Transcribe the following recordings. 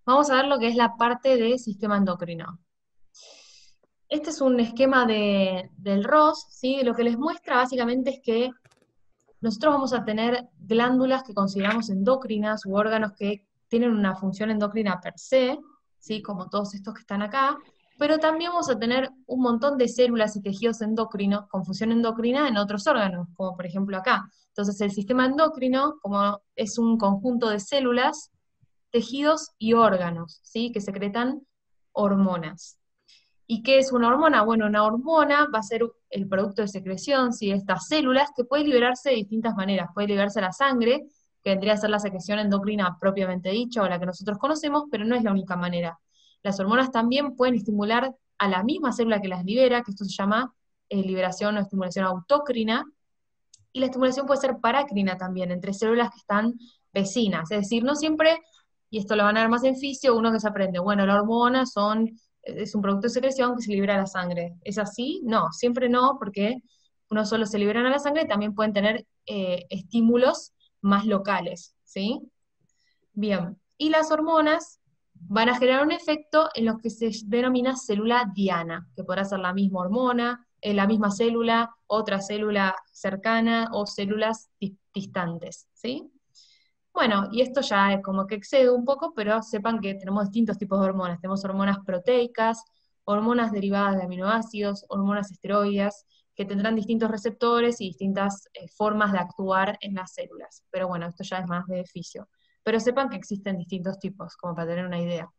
Vamos a ver lo que es la parte del sistema endocrino. Este es un esquema del ROS, ¿sí? Lo que les muestra básicamente es que nosotros vamos a tener glándulas que consideramos endocrinas u órganos que tienen una función endocrina per se, ¿sí? Como todos estos que están acá, pero también vamos a tener un montón de células y tejidos endocrinos con función endocrina en otros órganos, como por ejemplo acá. Entonces el sistema endocrino, como es un conjunto de células, tejidos y órganos, ¿sí? Que secretan hormonas. ¿Y qué es una hormona? Bueno, una hormona va a ser el producto de secreción, ¿sí? De estas células que puede liberarse de distintas maneras. Puede liberarse a la sangre, que vendría a ser la secreción endocrina propiamente dicha, o la que nosotros conocemos, pero no es la única manera. Las hormonas también pueden estimular a la misma célula que las libera, que esto se llama liberación o estimulación autócrina, y la estimulación puede ser parácrina también, entre células que están vecinas. Es decir, no siempre, y esto lo van a ver más en fisio, uno que se aprende, bueno, la hormona es un producto de secreción que se libera a la sangre. ¿Es así? No, siempre no, porque no solo se liberan a la sangre, también pueden tener estímulos más locales, ¿sí? Bien, y las hormonas van a generar un efecto en lo que se denomina célula diana, que podrá ser la misma hormona, la misma célula, otra célula cercana o células distantes, ¿sí? Bueno, y esto ya es como que excede un poco, pero sepan que tenemos distintos tipos de hormonas. Tenemos hormonas proteicas, hormonas derivadas de aminoácidos, hormonas esteroides, que tendrán distintos receptores y distintas formas de actuar en las células. Pero bueno, esto ya es más de fisio. Pero sepan que existen distintos tipos, como para tener una idea.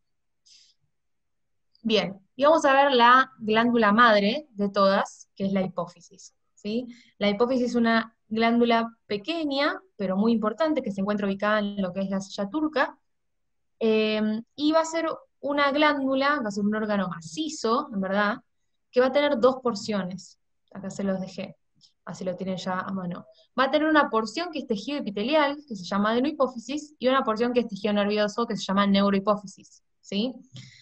Bien, y vamos a ver la glándula madre de todas, que es la hipófisis, ¿sí? La hipófisis es una glándula pequeña, pero muy importante, que se encuentra ubicada en lo que es la silla turca, y va a ser una glándula, va a ser un órgano macizo, en verdad, que va a tener dos porciones. Acá se los dejé, así lo tienen ya a mano. Va a tener una porción que es tejido epitelial, que se llama adenohipófisis, y una porción que es tejido nervioso, que se llama neurohipófisis, ¿sí?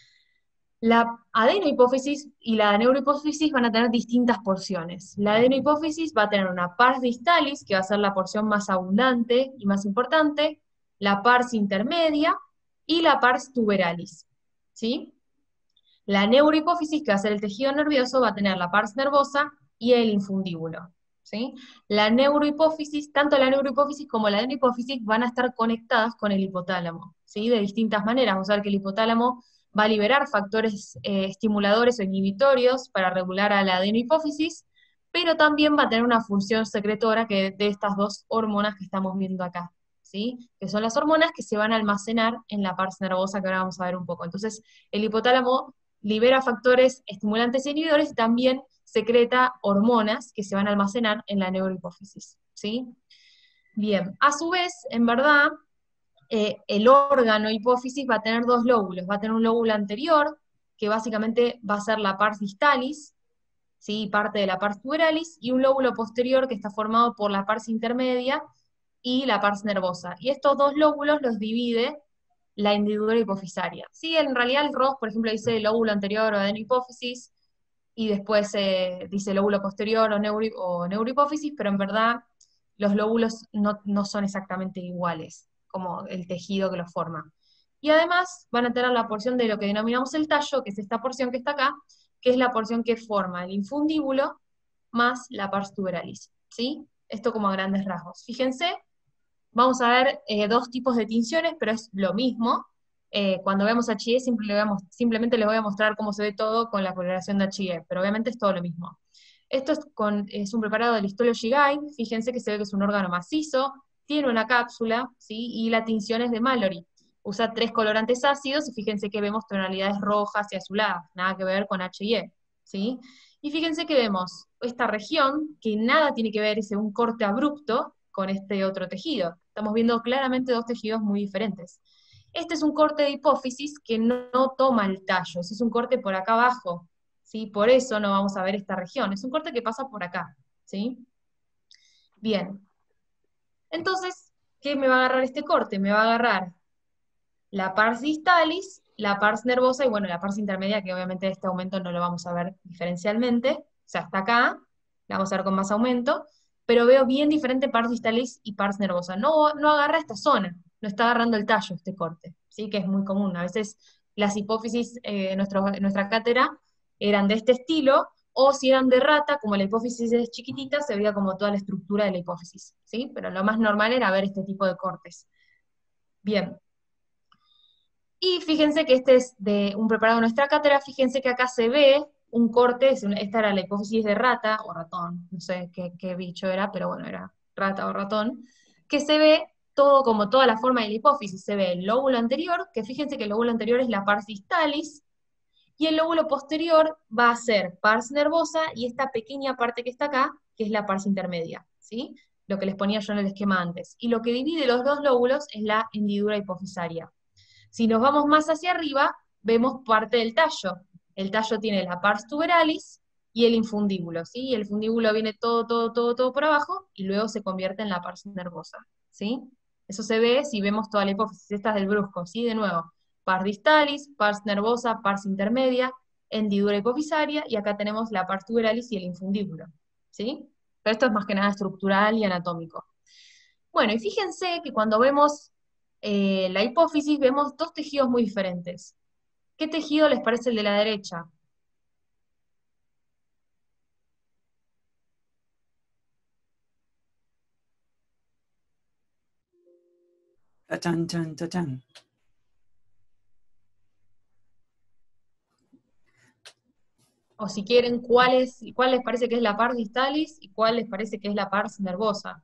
La adenohipófisis y la neurohipófisis van a tener distintas porciones. La adenohipófisis va a tener una pars distalis, que va a ser la porción más abundante y más importante, la pars intermedia y la pars tuberalis, ¿sí? La neurohipófisis, que va a ser el tejido nervioso, va a tener la pars nervosa y el infundíbulo, ¿sí? La neurohipófisis, tanto la neurohipófisis como la adenohipófisis van a estar conectadas con el hipotálamo, ¿sí? De distintas maneras. Vamos a ver que el hipotálamo va a liberar factores estimuladores o inhibitorios para regular a la adenohipófisis, pero también va a tener una función secretora de estas dos hormonas que estamos viendo acá, ¿sí? Que son las hormonas que se van a almacenar en la pars nervosa, que ahora vamos a ver un poco. Entonces, el hipotálamo libera factores estimulantes e inhibidores y también secreta hormonas que se van a almacenar en la neurohipófisis, ¿sí? Bien, a su vez, en verdad, el órgano hipófisis va a tener dos lóbulos. Va a tener un lóbulo anterior, que básicamente va a ser la pars distalis, ¿sí? Parte de la pars tuberalis, y un lóbulo posterior que está formado por la pars intermedia y la pars nervosa. Y estos dos lóbulos los divide la hendidura hipofisaria. Sí, en realidad el ROS, por ejemplo, dice lóbulo anterior o adenohipófisis, y después dice lóbulo posterior o neurohipófisis, pero en verdad los lóbulos no son exactamente iguales, como el tejido que los forma. Y además van a tener la porción de lo que denominamos el tallo, que es esta porción que está acá, que es la porción que forma el infundíbulo más la pars tuberalis, ¿sí? Esto como a grandes rasgos. Fíjense, vamos a ver dos tipos de tinciones, pero es lo mismo. Cuando vemos HIE simplemente les voy a mostrar cómo se ve todo con la coloración de HIE, pero obviamente es todo lo mismo. Esto es un preparado del Histology Guide, fíjense que se ve que es un órgano macizo, tiene una cápsula, ¿sí? Y la tinción es de Mallory. Usa tres colorantes ácidos y fíjense que vemos tonalidades rojas y azuladas, nada que ver con HIE, ¿sí? Y fíjense que vemos esta región, que nada tiene que ver, es un corte abrupto con este otro tejido. Estamos viendo claramente dos tejidos muy diferentes. Este es un corte de hipófisis que no toma el tallo, es un corte por acá abajo, ¿sí? Por eso no vamos a ver esta región, es un corte que pasa por acá, ¿sí? Bien, entonces, ¿qué me va a agarrar este corte? Me va a agarrar la pars distalis, la pars nervosa y bueno, la pars intermedia, que obviamente este aumento no lo vamos a ver diferencialmente, o sea, hasta acá, la vamos a ver con más aumento, pero veo bien diferente pars distalis y pars nervosa. No agarra esta zona, no está agarrando el tallo este corte, ¿sí? Que es muy común. A veces las hipófisis en nuestra cátedra eran de este estilo, o si eran de rata, como la hipófisis es chiquitita, se veía como toda la estructura de la hipófisis, ¿sí? Pero lo más normal era ver este tipo de cortes. Bien. Y fíjense que este es de un preparado de nuestra cátedra, fíjense que acá se ve un corte, esta era la hipófisis de rata, o ratón, no sé qué bicho era, pero bueno, era rata o ratón, que se ve todo como toda la forma de la hipófisis, se ve el lóbulo anterior, que fíjense que el lóbulo anterior es la pars distalis, y el lóbulo posterior va a ser pars nervosa, y esta pequeña parte que está acá, que es la pars intermedia, ¿sí? Lo que les ponía yo en el esquema antes. Y lo que divide los dos lóbulos es la hendidura hipofisaria. Si nos vamos más hacia arriba, vemos parte del tallo. El tallo tiene la pars tuberalis y el infundíbulo, ¿sí? El fundíbulo viene todo por abajo y luego se convierte en la pars nervosa, ¿sí? Eso se ve si vemos toda la hipófisis. Esta es del brusco, ¿sí? De nuevo, pars distalis, pars nervosa, pars intermedia, hendidura hipofisaria, y acá tenemos la pars tuberalis y el infundíbulo, ¿sí? Pero esto es más que nada estructural y anatómico. Bueno, y fíjense que cuando vemos la hipófisis vemos dos tejidos muy diferentes. ¿Qué tejido les parece el de la derecha? Tachan, chan, tachan. O si quieren, ¿cuál les parece que es la pars distalis y cuál les parece que es la pars nervosa?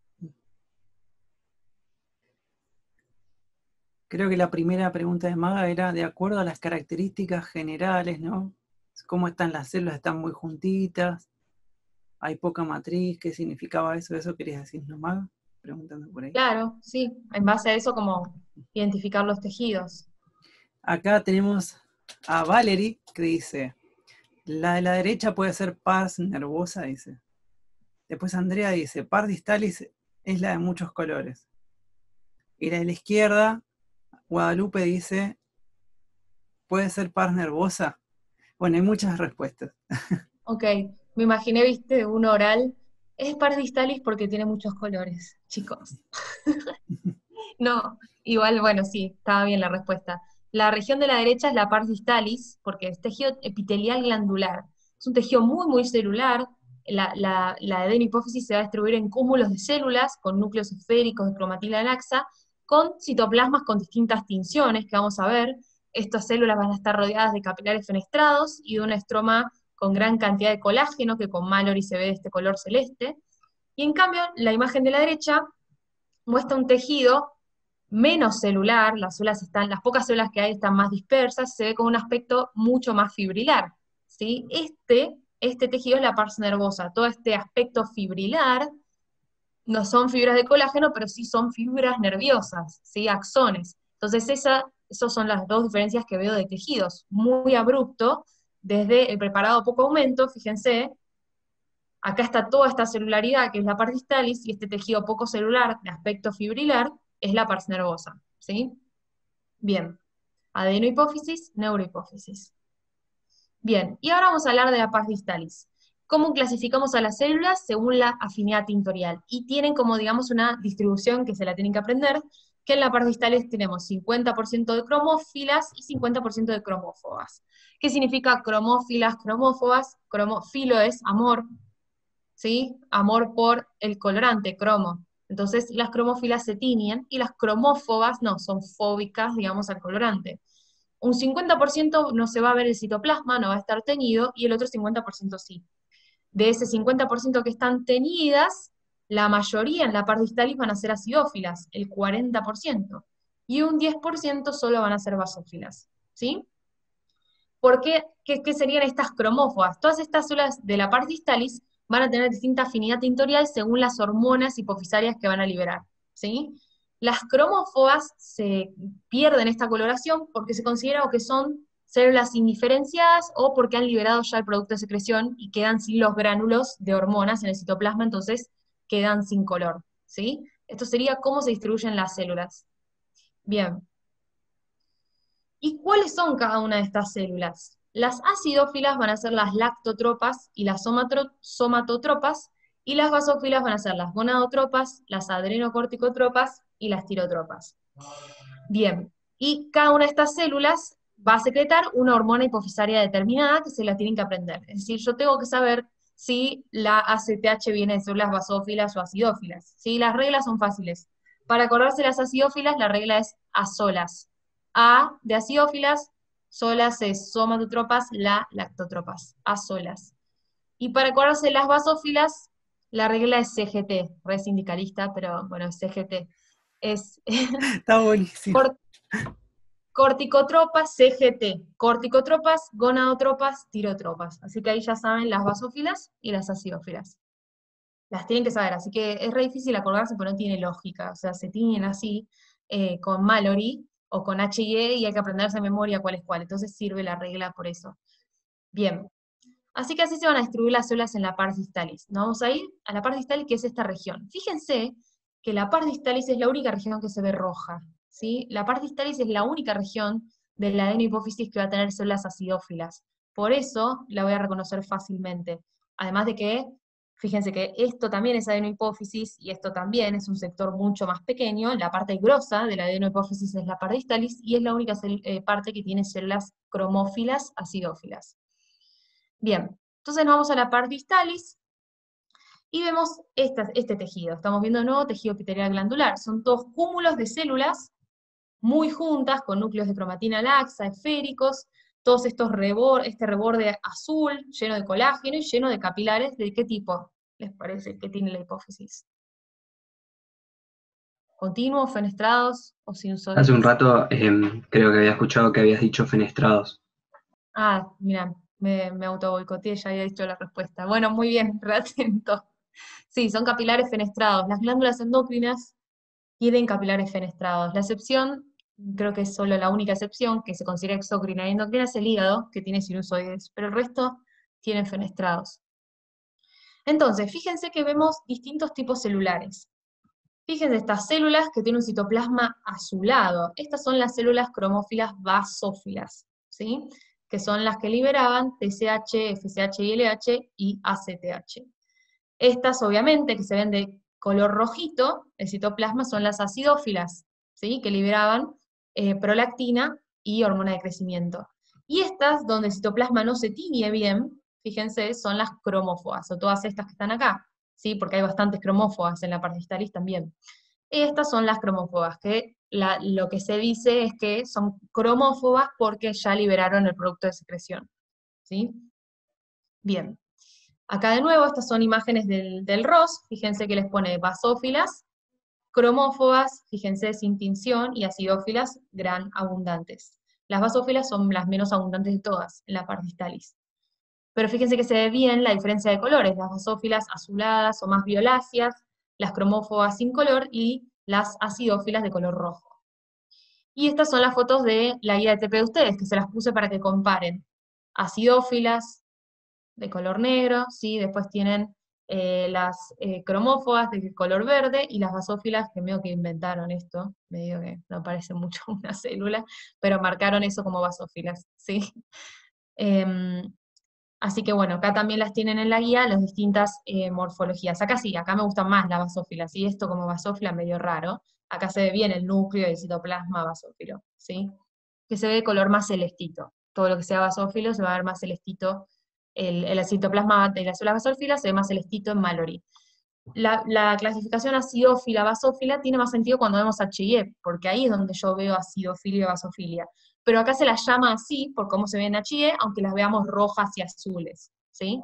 Creo que la primera pregunta de Maga era de acuerdo a las características generales, ¿no? ¿Cómo están las células? ¿Están muy juntitas? ¿Hay poca matriz? ¿Qué significaba eso? ¿Eso querías decir, no, Maga? Preguntando por ahí. Claro, sí, en base a eso como identificar los tejidos. Acá tenemos a Valerie que dice, la de la derecha puede ser pars nervosa, dice. Después Andrea dice, pars distalis es la de muchos colores. Y la de la izquierda, Guadalupe dice, ¿puede ser pars nervosa? Bueno, hay muchas respuestas. Ok, me imaginé, viste, un oral. Es pars distalis porque tiene muchos colores, chicos. No, igual, bueno, sí, estaba bien la respuesta. La región de la derecha es la pars distalis, porque es tejido epitelial glandular. Es un tejido muy celular. La adenopófisis se va a distribuir en cúmulos de células con núcleos esféricos de cromatila laxa, con citoplasmas con distintas tinciones que vamos a ver. Estas células van a estar rodeadas de capilares fenestrados y de un estroma con gran cantidad de colágeno, que con Mallory se ve de este color celeste. Y en cambio, la imagen de la derecha muestra un tejido menos celular, las pocas células que hay están más dispersas, se ve con un aspecto mucho más fibrilar, ¿sí? Este tejido es la pars nervosa, todo este aspecto fibrilar no son fibras de colágeno, pero sí son fibras nerviosas, ¿sí? Axones. Entonces esas son las dos diferencias que veo de tejidos, muy abrupto, desde el preparado poco aumento, fíjense, acá está toda esta celularidad, que es la pars distalis, y este tejido poco celular, de aspecto fibrilar, es la pars nervosa, ¿sí? Bien, adenohipófisis, neurohipófisis. Bien, y ahora vamos a hablar de la pars distalis. ¿Cómo clasificamos a las células? Según la afinidad tintorial. Y tienen como, digamos, una distribución que se la tienen que aprender, que en la pars distalis tenemos 50% de cromófilas y 50% de cromófobas. ¿Qué significa cromófilas, cromófobas? Cromófilo es amor, ¿sí? Amor por el colorante, cromo. Entonces las cromófilas se tiñen y las cromófobas no, son fóbicas, digamos, al colorante. Un 50% no se va a ver el citoplasma, no va a estar teñido, y el otro 50% sí. De ese 50% que están teñidas, la mayoría en la pars distalis van a ser acidófilas, el 40%, y un 10% solo van a ser basófilas, ¿sí? ¿Por qué? ¿Qué serían estas cromófobas? Todas estas células de la pars distalis van a tener distinta afinidad tintorial según las hormonas hipofisarias que van a liberar, ¿sí? Las cromófobas se pierden esta coloración porque se considera o que son células indiferenciadas o porque han liberado ya el producto de secreción y quedan sin los gránulos de hormonas en el citoplasma, entonces quedan sin color, ¿sí? Esto sería cómo se distribuyen las células. Bien. ¿Y cuáles son cada una de estas células? Las acidófilas van a ser las lactotropas y las somatotropas, y las basófilas van a ser las gonadotropas, las adrenocorticotropas y las tirotropas. Bien, Y cada una de estas células va a secretar una hormona hipofisaria determinada que se la tienen que aprender. Es decir, yo tengo que saber si la ACTH viene de células basófilas o acidófilas. ¿Sí? Las reglas son fáciles. Para acordarse las acidófilas, la regla es a solas. A de acidófilas, solas es somatotropas, la lactotropas, a solas. Y para acordarse las basófilas, la regla es CGT, re sindicalista, pero bueno, es CGT. Es Está buenísimo. corticotropas, CGT, corticotropas, gonadotropas, tirotropas. Así que ahí ya saben las basófilas y las acidófilas. Las tienen que saber, así que es re difícil acordarse, pero no tiene lógica. O sea, se tiñen así con Mallory o con HIE y hay que aprenderse de memoria cuál es cuál. Entonces sirve la regla por eso. Bien. Así que así se van a distribuir las células en la pars distalis. Nos vamos a ir a la pars distalis, que es esta región. Fíjense que la pars distalis es la única región que se ve roja, ¿sí? La pars distalis es la única región de la adenohipófisis que va a tener células acidófilas. Por eso la voy a reconocer fácilmente. Además de que, fíjense que esto también es adenohipófisis y esto también es un sector mucho más pequeño. La parte grosa de la adenohipófisis es la pars distalis y es la única parte que tiene células cromófilas acidófilas. Bien, entonces nos vamos a la pars distalis y vemos este tejido. Estamos viendo de nuevo tejido epitelial glandular. Son todos cúmulos de células muy juntas, con núcleos de cromatina laxa, esféricos, todos estos este reborde azul, lleno de colágeno y lleno de capilares. ¿De qué tipo les parece que tiene la hipófisis? ¿Continuos, fenestrados o Hace un sinusoides? rato creo que había escuchado que habías dicho fenestrados. Ah, mira, me auto boicoteé, ya había dicho la respuesta. Bueno, muy bien, re atento. Sí, son capilares fenestrados. Las glándulas endocrinas tienen capilares fenestrados. La excepción, creo que es solo la única excepción, que se considera exócrina y endocrina, es el hígado, que tiene sinusoides, pero el resto tienen fenestrados. Entonces, fíjense que vemos distintos tipos celulares. Fíjense estas células que tienen un citoplasma azulado. Estas son las células cromófilas basófilas, ¿sí? Que son las que liberaban TSH, FSH y LH y ACTH. Estas, obviamente, que se ven de color rojito, el citoplasma, son las acidófilas, ¿sí? Que liberaban prolactina y hormona de crecimiento. Y estas, donde el citoplasma no se tiñe bien, fíjense, son las cromófogas, o todas estas que están acá, ¿sí? Porque hay bastantes cromófogas en la parte distalis también. Estas son las cromófogas, que lo que se dice es que son cromófogas porque ya liberaron el producto de secreción, ¿sí? Bien. Acá de nuevo, estas son imágenes del ROS, fíjense que les pone basófilas, cromófogas, fíjense sin tinción, y acidófilas gran abundantes. Las basófilas son las menos abundantes de todas, en la parte distalis. Pero fíjense que se ve bien la diferencia de colores, las basófilas azuladas o más violáceas, las cromófogas sin color y las acidófilas de color rojo. Y estas son las fotos de la guía de TP de ustedes, que se las puse para que comparen. Acidófilas, de color negro, ¿sí? Después tienen las cromófogas de color verde y las basófilas, que medio que inventaron esto, medio que no parece mucho una célula, pero marcaron eso como basófilas, ¿sí? Em, Así que bueno, acá también las tienen en la guía las distintas morfologías. Acá sí, acá me gustan más las basófilas, y esto como basófila medio raro. Acá se ve bien el núcleo y el citoplasma basófilo, ¿sí? Que se ve de color más celestito. Todo lo que sea basófilo se va a ver más celestito. El citoplasma de las células basófilas se ve más celestito en Mallory. La clasificación acidófila-basófila tiene más sentido cuando vemos HIE, porque ahí es donde yo veo acidofilia y basofilia. Pero acá se las llama así, por cómo se ve en HIE, aunque las veamos rojas y azules, ¿sí?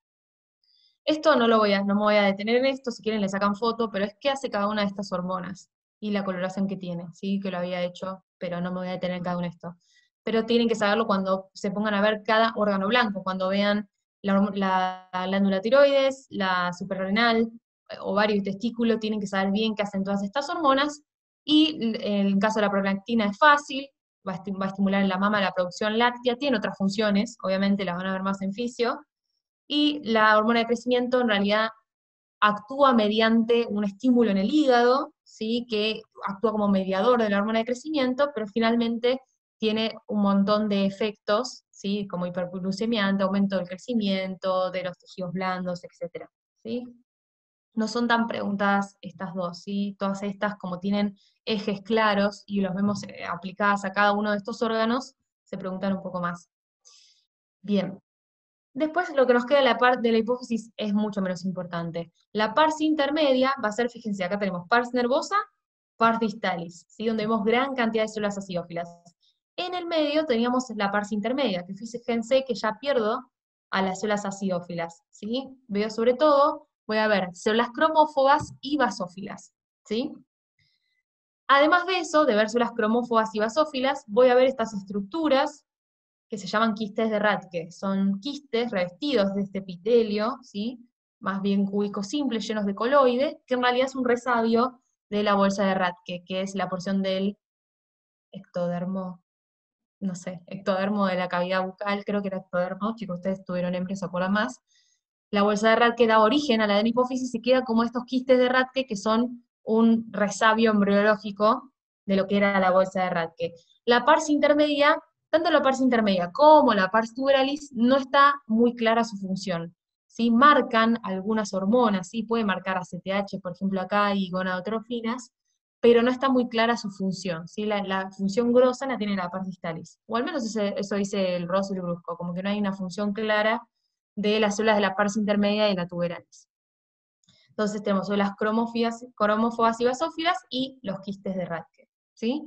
Esto no me voy a detener en esto, si quieren le sacan foto, pero es qué hace cada una de estas hormonas, y la coloración que tiene, ¿sí? Que lo había hecho, pero no me voy a detener en cada uno de esto. Pero tienen que saberlo cuando se pongan a ver cada órgano blanco, cuando vean la glándula tiroides, la suprarrenal, ovario y testículo, tienen que saber bien qué hacen todas estas hormonas, y en el caso de la prolactina es fácil, va a estimular en la mama la producción láctea, tiene otras funciones, obviamente las van a ver más en fisio, y la hormona de crecimiento en realidad actúa mediante un estímulo en el hígado, ¿sí? Que actúa como mediador de la hormona de crecimiento, pero finalmente tiene un montón de efectos, ¿sí? Como hiperglucemiante, aumento del crecimiento, de los tejidos blandos, etc. ¿Sí? no son tan preguntadas estas dos, ¿sí? Todas estas, como tienen ejes claros y los vemos aplicadas a cada uno de estos órganos, se preguntan un poco más. Bien. Después lo que nos queda de la parte de la hipófisis es mucho menos importante. La pars intermedia va a ser, fíjense, acá tenemos pars nervosa, pars distalis, ¿sí? Donde vemos gran cantidad de células acidófilas. En el medio teníamos la pars intermedia, que fíjense que ya pierdo a las células acidófilas, ¿sí? Veo sobre todo, voy a ver células cromófobas y basófilas, ¿sí? Además de eso, de ver células cromófobas y basófilas, voy a ver estas estructuras que se llaman quistes de Rathke. Son quistes revestidos de este epitelio, ¿sí? Más bien cúbicos simples, llenos de coloide, que en realidad es un resabio de la bolsa de Rathke, que es la porción del ectodermo, no sé, ectodermo de la cavidad bucal, creo que era ectodermo, chicos, ustedes tuvieron hambre, se acuerdan más. La bolsa de Rathke da origen a la hipófisis y queda como estos quistes de Rathke, que son un resabio embriológico de lo que era la bolsa de Rathke. La pars intermedia, tanto la pars intermedia como la pars tuberalis, no está muy clara su función. ¿Sí? Marcan algunas hormonas, ¿sí? Puede marcar ACTH, por ejemplo, acá, y gonadotrofinas, pero no está muy clara su función, ¿sí? La función grosa la tiene la pars distalis, o al menos eso dice el Ross y el Brusco, como que no hay una función clara de las células de la pars intermedia y la tuberalis. Entonces tenemos células cromófobas y basófilas y los quistes de Rathke, ¿sí?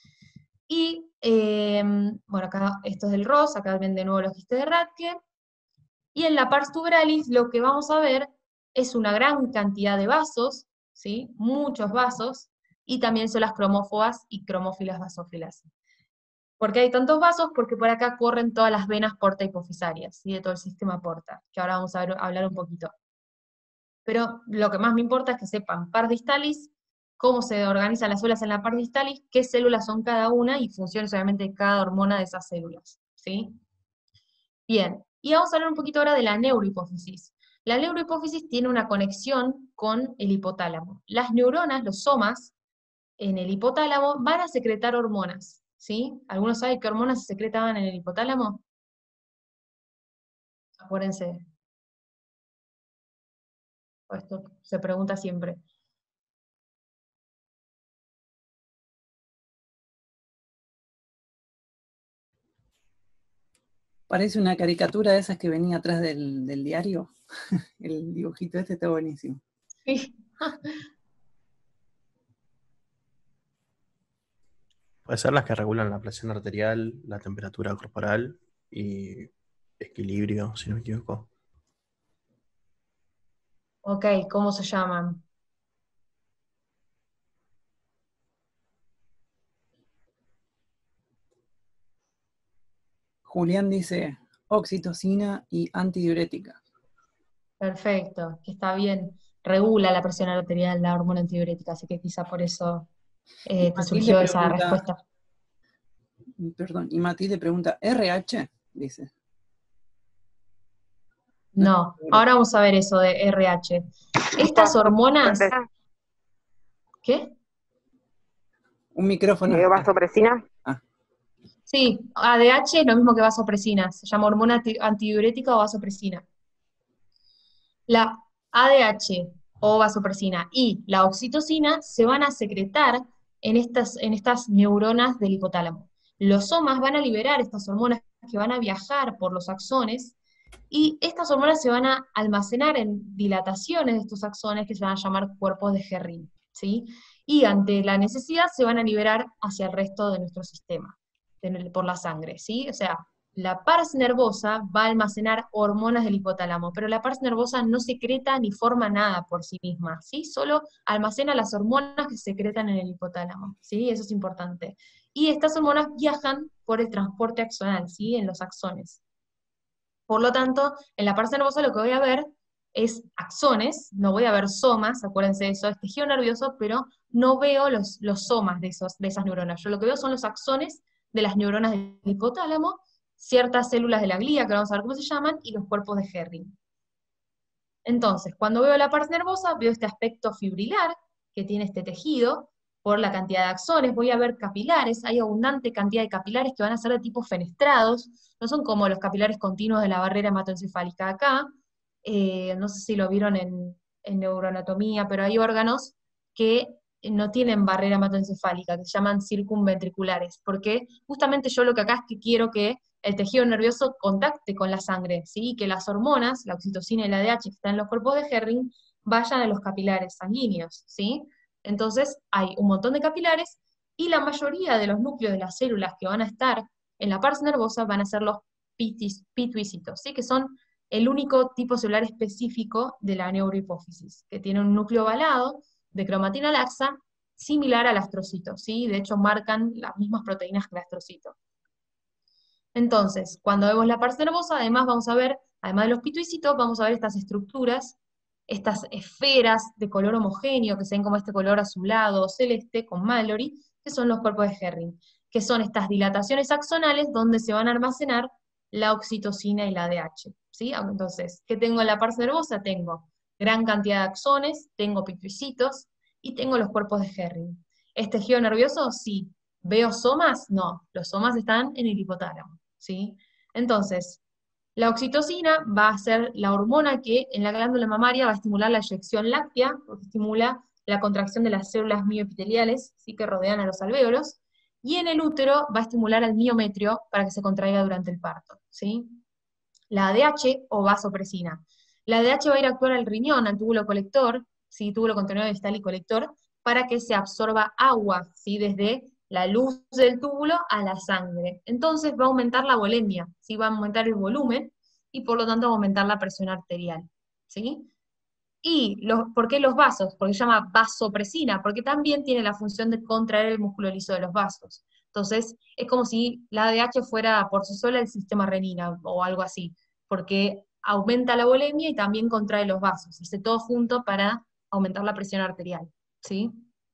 Y, bueno, acá esto es del Ross, acá ven de nuevo los quistes de Rathke, y en la pars tuberalis lo que vamos a ver es una gran cantidad de vasos, ¿sí? Muchos vasos, y también células cromófobas y cromófilas basófilas. ¿Por qué hay tantos vasos? Porque por acá corren todas las venas porta hipofisarias, ¿sí? De todo el sistema porta, que ahora vamos a hablar un poquito. Pero lo que más me importa es que sepan pars distalis, cómo se organizan las células en la pars distalis, qué células son cada una y funciones obviamente de cada hormona de esas células, ¿sí? Bien, y vamos a hablar un poquito ahora de la neurohipófisis. La neurohipófisis tiene una conexión con el hipotálamo. Las neuronas, los somas, en el hipotálamo van a secretar hormonas, ¿sí? ¿Algunos saben qué hormonas se secretaban en el hipotálamo? Acuérdense, esto se pregunta siempre. Parece una caricatura de esas que venía atrás del diario. El dibujito este está buenísimo. Sí. Puede ser las que regulan la presión arterial, la temperatura corporal y equilibrio, si no me equivoco. Ok, ¿cómo se llaman? Julián dice oxitocina y antidiurética. Perfecto, que está bien. Regula la presión arterial, la hormona antidiurética, así que quizá por eso te Matilde surgió esa pregunta, respuesta. perdón, y Matilde pregunta, ¿RH? Dice. No, ahora vamos a ver eso de RH. Estas hormonas... ¿Qué? Un micrófono. ¿Vasopresina? Sí, ADH es lo mismo que vasopresina, se llama hormona antidiurética o vasopresina. La ADH o vasopresina y la oxitocina se van a secretar en estas neuronas del hipotálamo. Los somas van a liberar estas hormonas que van a viajar por los axones, y estas hormonas se van a almacenar en dilataciones de estos axones que se van a llamar cuerpos de Henry, ¿sí? Y ante la necesidad se van a liberar hacia el resto de nuestro sistema, por la sangre, ¿sí? O sea, la pars nervosa va a almacenar hormonas del hipotálamo, pero la pars nervosa no secreta ni forma nada por sí misma, ¿sí? Solo almacena las hormonas que se secretan en el hipotálamo, ¿sí? Eso es importante. Y estas hormonas viajan por el transporte axonal, ¿sí? En los axones. Por lo tanto, en la pars nervosa lo que voy a ver es axones, no voy a ver somas, acuérdense de eso, es tejido nervioso, pero no veo los somas de esas neuronas. Yo lo que veo son los axones de las neuronas del hipotálamo, ciertas células de la glía, que vamos a ver cómo se llaman, y los cuerpos de Henry. Entonces, cuando veo la pars nervosa, veo este aspecto fibrilar que tiene este tejido, por la cantidad de axones, voy a ver capilares, hay abundante cantidad de capilares que van a ser de tipo fenestrados, no son como los capilares continuos de la barrera hematoencefálica acá, no sé si lo vieron en neuroanatomía, pero hay órganos que no tienen barrera hematoencefálica, que se llaman circunventriculares, porque justamente yo lo que acá es que quiero que el tejido nervioso contacte con la sangre, ¿sí? Y que las hormonas, la oxitocina y la ADH que están en los cuerpos de Herring, vayan a los capilares sanguíneos, ¿sí? Entonces hay un montón de capilares, y la mayoría de los núcleos de las células que van a estar en la pars nervosa van a ser los pituicitos, ¿sí? Que son el único tipo celular específico de la neurohipófisis, que tiene un núcleo ovalado de cromatina laxa, similar al astrocito, ¿sí? De hecho marcan las mismas proteínas que el astrocito. Entonces, cuando vemos la pars nervosa, además vamos a ver, además de los pituicitos, vamos a ver estas estructuras, estas esferas de color homogéneo, que se ven como este color azulado o celeste con Mallory, que son los cuerpos de Herring, que son estas dilataciones axonales donde se van a almacenar la oxitocina y la ADH, ¿sí? Entonces, ¿qué tengo en la pars nervosa? Tengo gran cantidad de axones, tengo pituicitos, y tengo los cuerpos de Herring. ¿Es tejido nervioso? Sí. ¿Veo somas? No, los somas están en el hipotálamo, ¿sí? Entonces, la oxitocina va a ser la hormona que en la glándula mamaria va a estimular la eyección láctea, porque estimula la contracción de las células mioepiteliales, ¿sí? Que rodean a los alvéolos, y en el útero va a estimular al miometrio para que se contraiga durante el parto, ¿sí? La ADH o vasopresina. La ADH va a ir a actuar al riñón, al túbulo colector, ¿sí? Túbulo contenedor distal y colector, para que se absorba agua, ¿sí? Desde la luz del túbulo a la sangre. Entonces va a aumentar la volemia, ¿sí? Va a aumentar el volumen, y por lo tanto va a aumentar la presión arterial, ¿sí? ¿Y por qué los vasos? Porque se llama vasopresina, porque también tiene la función de contraer el músculo liso de los vasos. Entonces, es como si la ADH fuera por sí sola el sistema renina, o algo así, porque aumenta la volemia y también contrae los vasos, hace todo junto para aumentar la presión arterial, ¿sí?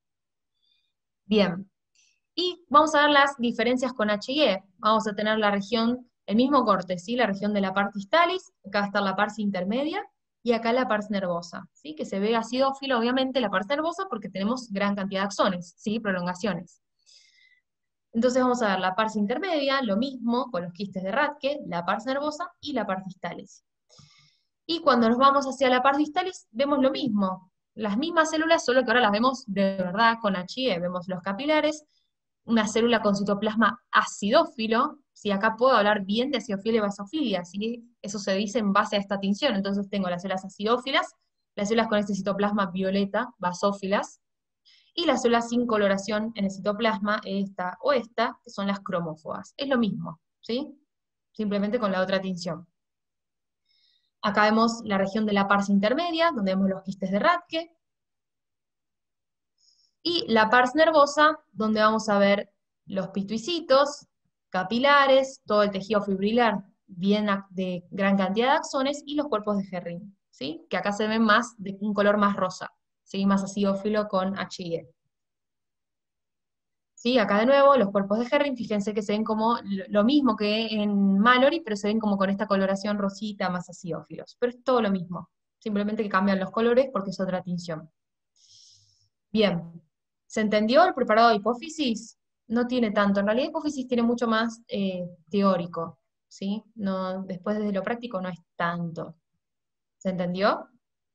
Bien, y vamos a ver las diferencias con HIE. Vamos a tener la región, el mismo corte, ¿sí? La región de la pars distalis, acá va a estar la pars intermedia, y acá la pars nervosa, ¿sí? Que se ve acidófilo, obviamente, la pars nervosa, porque tenemos gran cantidad de axones, ¿sí? Prolongaciones. Entonces vamos a ver la pars intermedia, lo mismo, con los quistes de Rathke, la pars nervosa y la pars distalis. Y cuando nos vamos hacia la pars distalis, vemos lo mismo, las mismas células, solo que ahora las vemos de verdad con HIE, vemos los capilares, una célula con citoplasma acidófilo, si acá puedo hablar bien de acidofilia y basofilia, ¿sí? Eso se dice en base a esta tinción, entonces tengo las células acidófilas, las células con este citoplasma violeta, basófilas, y las células sin coloración en el citoplasma, esta o esta, que son las cromófogas. Es lo mismo, ¿sí? Simplemente con la otra tinción. Acá vemos la región de la pars intermedia, donde vemos los quistes de Rathke, y la pars nervosa, donde vamos a ver los pituicitos, capilares, todo el tejido fibrilar bien de gran cantidad de axones, y los cuerpos de Herring, ¿sí? Que acá se ven más de un color más rosa, ¿sí? Más acidófilo con HIE. ¿Sí? Acá de nuevo, los cuerpos de Herring, fíjense que se ven como lo mismo que en Mallory, pero se ven como con esta coloración rosita, más acidófilos. Pero es todo lo mismo, simplemente que cambian los colores porque es otra tinción. Bien, ¿se entendió el preparado de hipófisis? No tiene tanto, en realidad hipófisis tiene mucho más teórico, ¿sí? No, después desde lo práctico no es tanto. ¿Se entendió?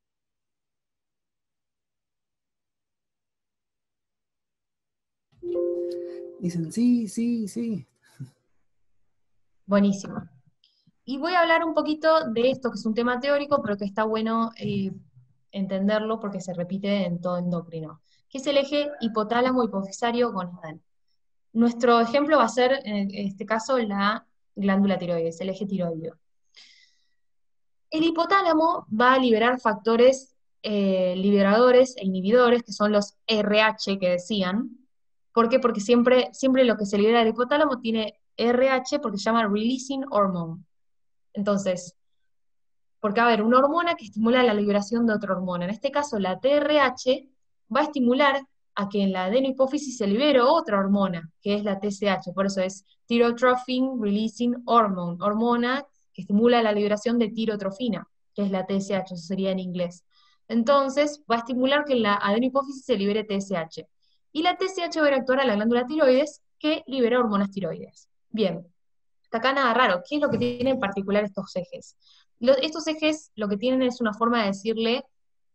Dicen, sí, sí, sí. Buenísimo. Y voy a hablar un poquito de esto, que es un tema teórico, pero que está bueno entenderlo porque se repite en todo endocrino, que es el eje hipotálamo-hipofisario-gonadal. Nuestro ejemplo va a ser, en este caso, la glándula tiroides, el eje tiroideo. El hipotálamo va a liberar factores liberadores e inhibidores, que son los RH que decían. ¿Por qué? Porque siempre lo que se libera del hipotálamo tiene RH porque se llama releasing hormone. Entonces, porque va a haber una hormona que estimula la liberación de otra hormona. En este caso, la TRH va a estimular a que en la adenohipófisis se libere otra hormona, que es la TSH. Por eso es Thyrotrophin Releasing Hormone, hormona que estimula la liberación de tirotrofina, que es la TSH, eso sería en inglés. Entonces, va a estimular que en la adenohipófisis se libere TSH. Y la TSH va a actuar a la glándula tiroides, que libera hormonas tiroides. Bien, hasta acá nada raro. ¿Qué es lo que tienen en particular estos ejes? Estos ejes lo que tienen es una forma de decirle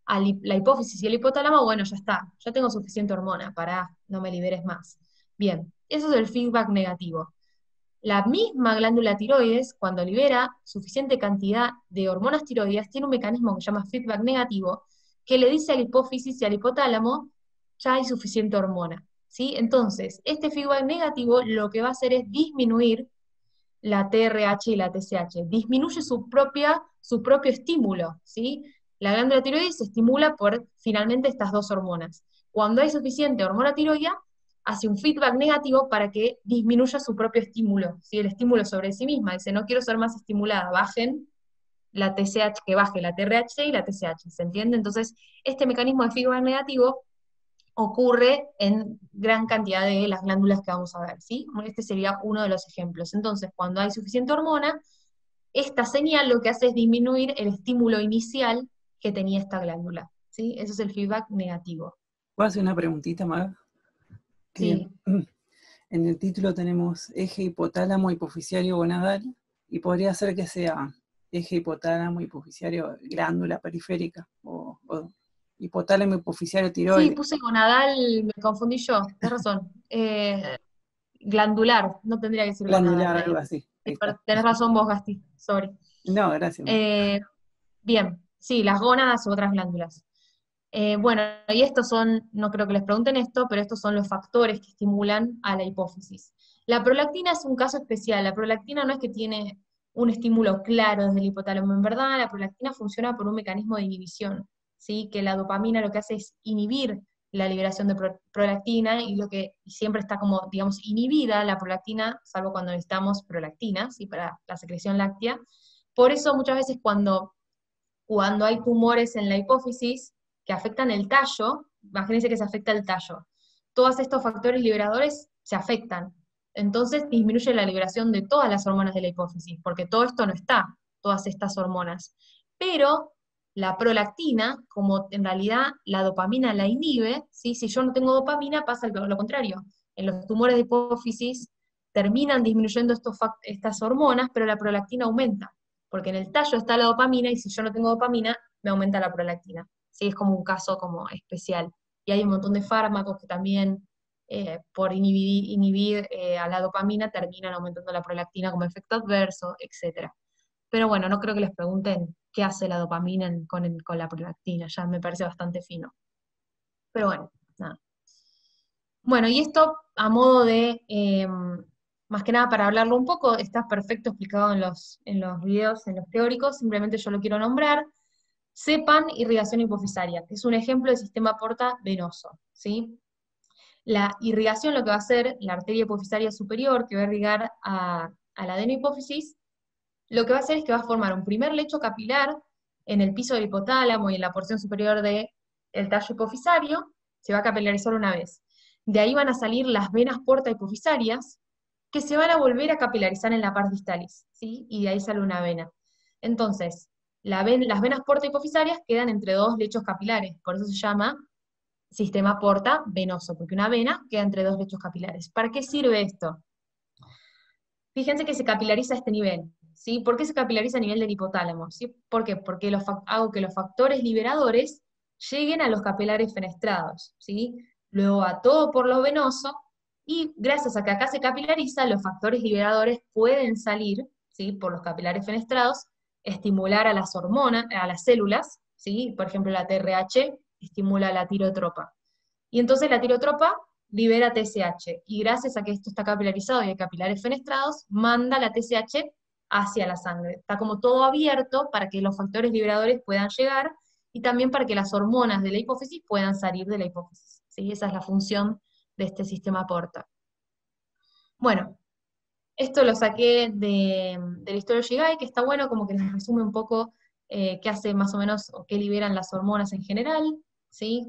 la hipófisis y el hipotálamo, bueno, ya está, ya tengo suficiente hormona, pará, no me liberes más. Bien, eso es el feedback negativo. La misma glándula tiroides, cuando libera suficiente cantidad de hormonas tiroides, tiene un mecanismo que se llama feedback negativo, que le dice a la hipófisis y al hipotálamo, ya hay suficiente hormona, ¿sí? Entonces, este feedback negativo lo que va a hacer es disminuir la TRH y la TSH, disminuye su propio estímulo, ¿sí? La glándula tiroides se estimula por finalmente estas dos hormonas. Cuando hay suficiente hormona tiroidea, hace un feedback negativo para que disminuya su propio estímulo, ¿sí? El estímulo sobre sí misma, dice, no quiero ser más estimulada, bajen la TSH, que baje la TRH y la TSH, ¿se entiende? Entonces, este mecanismo de feedback negativo ocurre en gran cantidad de las glándulas que vamos a ver, ¿sí? Este sería uno de los ejemplos. Entonces, cuando hay suficiente hormona, esta señal lo que hace es disminuir el estímulo inicial que tenía esta glándula, ¿sí? Eso es el feedback negativo. ¿Puedo hacer una preguntita, Mag? Sí. En el título tenemos eje hipotálamo hipoficiario gonadal, y podría ser que sea eje hipotálamo hipoficiario glándula periférica, o hipotálamo hipoficiario Sí, tiroides. puse gonadal, me confundí yo, tienes razón. Glandular, no tendría que ser gonadal. Glandular, algo así. Ahí está. Tenés razón vos, Gasti, sorry. No, gracias, Mag. Bien, sí, las gónadas u otras glándulas. Bueno, y estos son, no creo que les pregunten esto, pero estos son los factores que estimulan a la hipófisis. La prolactina es un caso especial. La prolactina no es que tiene un estímulo claro desde el hipotálamo. En verdad, la prolactina funciona por un mecanismo de inhibición, ¿sí? Que la dopamina lo que hace es inhibir la liberación de prolactina, y lo que siempre está como, digamos, inhibida la prolactina, salvo cuando necesitamos prolactina, ¿sí? Para la secreción láctea. Por eso muchas veces cuando hay tumores en la hipófisis que afectan el tallo, imagínense que se afecta el tallo, todos estos factores liberadores se afectan. Entonces disminuye la liberación de todas las hormonas de la hipófisis, porque todo esto no está, todas estas hormonas. Pero la prolactina, como en realidad la dopamina la inhibe, ¿sí? Si yo no tengo dopamina pasa lo contrario. En los tumores de hipófisis terminan disminuyendo estas hormonas, pero la prolactina aumenta, porque en el tallo está la dopamina, y si yo no tengo dopamina, me aumenta la prolactina. ¿Sí? Es como un caso como especial. Y hay un montón de fármacos que también, por inhibir a la dopamina, terminan aumentando la prolactina como efecto adverso, etc. Pero bueno, no creo que les pregunten qué hace la dopamina con la prolactina, ya me parece bastante fino. Pero bueno, nada. Bueno, y esto a modo de, más que nada para hablarlo un poco, está perfecto explicado en los videos, en los teóricos, simplemente yo lo quiero nombrar. Sepan irrigación hipofisaria, que es un ejemplo de sistema porta venoso, ¿sí? La irrigación lo que va a hacer, la arteria hipofisaria superior, que va a irrigar a la adenohipófisis, lo que va a hacer es que va a formar un primer lecho capilar en el piso del hipotálamo y en la porción superior del tallo hipofisario, se va a capilarizar una vez. De ahí van a salir las venas porta hipofisarias, que se van a volver a capilarizar en la pars distalis, ¿sí? Y de ahí sale una vena. Entonces, las venas porta hipofisarias quedan entre dos lechos capilares, por eso se llama sistema porta venoso, porque una vena queda entre dos lechos capilares. ¿Para qué sirve esto? Fíjense que se capilariza a este nivel, ¿sí? ¿Por qué se capilariza a nivel del hipotálamo? ¿Sí? ¿Por qué? Porque hago que los factores liberadores lleguen a los capilares fenestrados, ¿sí? Luego a todo por lo venoso, y gracias a que acá se capilariza, los factores liberadores pueden salir, ¿sí? Por los capilares fenestrados, estimular a las hormonas, a las células, ¿sí? Por ejemplo, la TRH estimula la tirotropa. Y entonces la tirotropa libera TSH, y gracias a que esto está capilarizado y hay capilares fenestrados, manda la TSH hacia la sangre. Está como todo abierto para que los factores liberadores puedan llegar, y también para que las hormonas de la hipófisis puedan salir de la hipófisis, ¿sí? Esa es la función de este sistema porta. Bueno, esto lo saqué del Histology Guide, que está bueno, como que les resume un poco qué hace más o menos, o qué liberan las hormonas en general, ¿sí?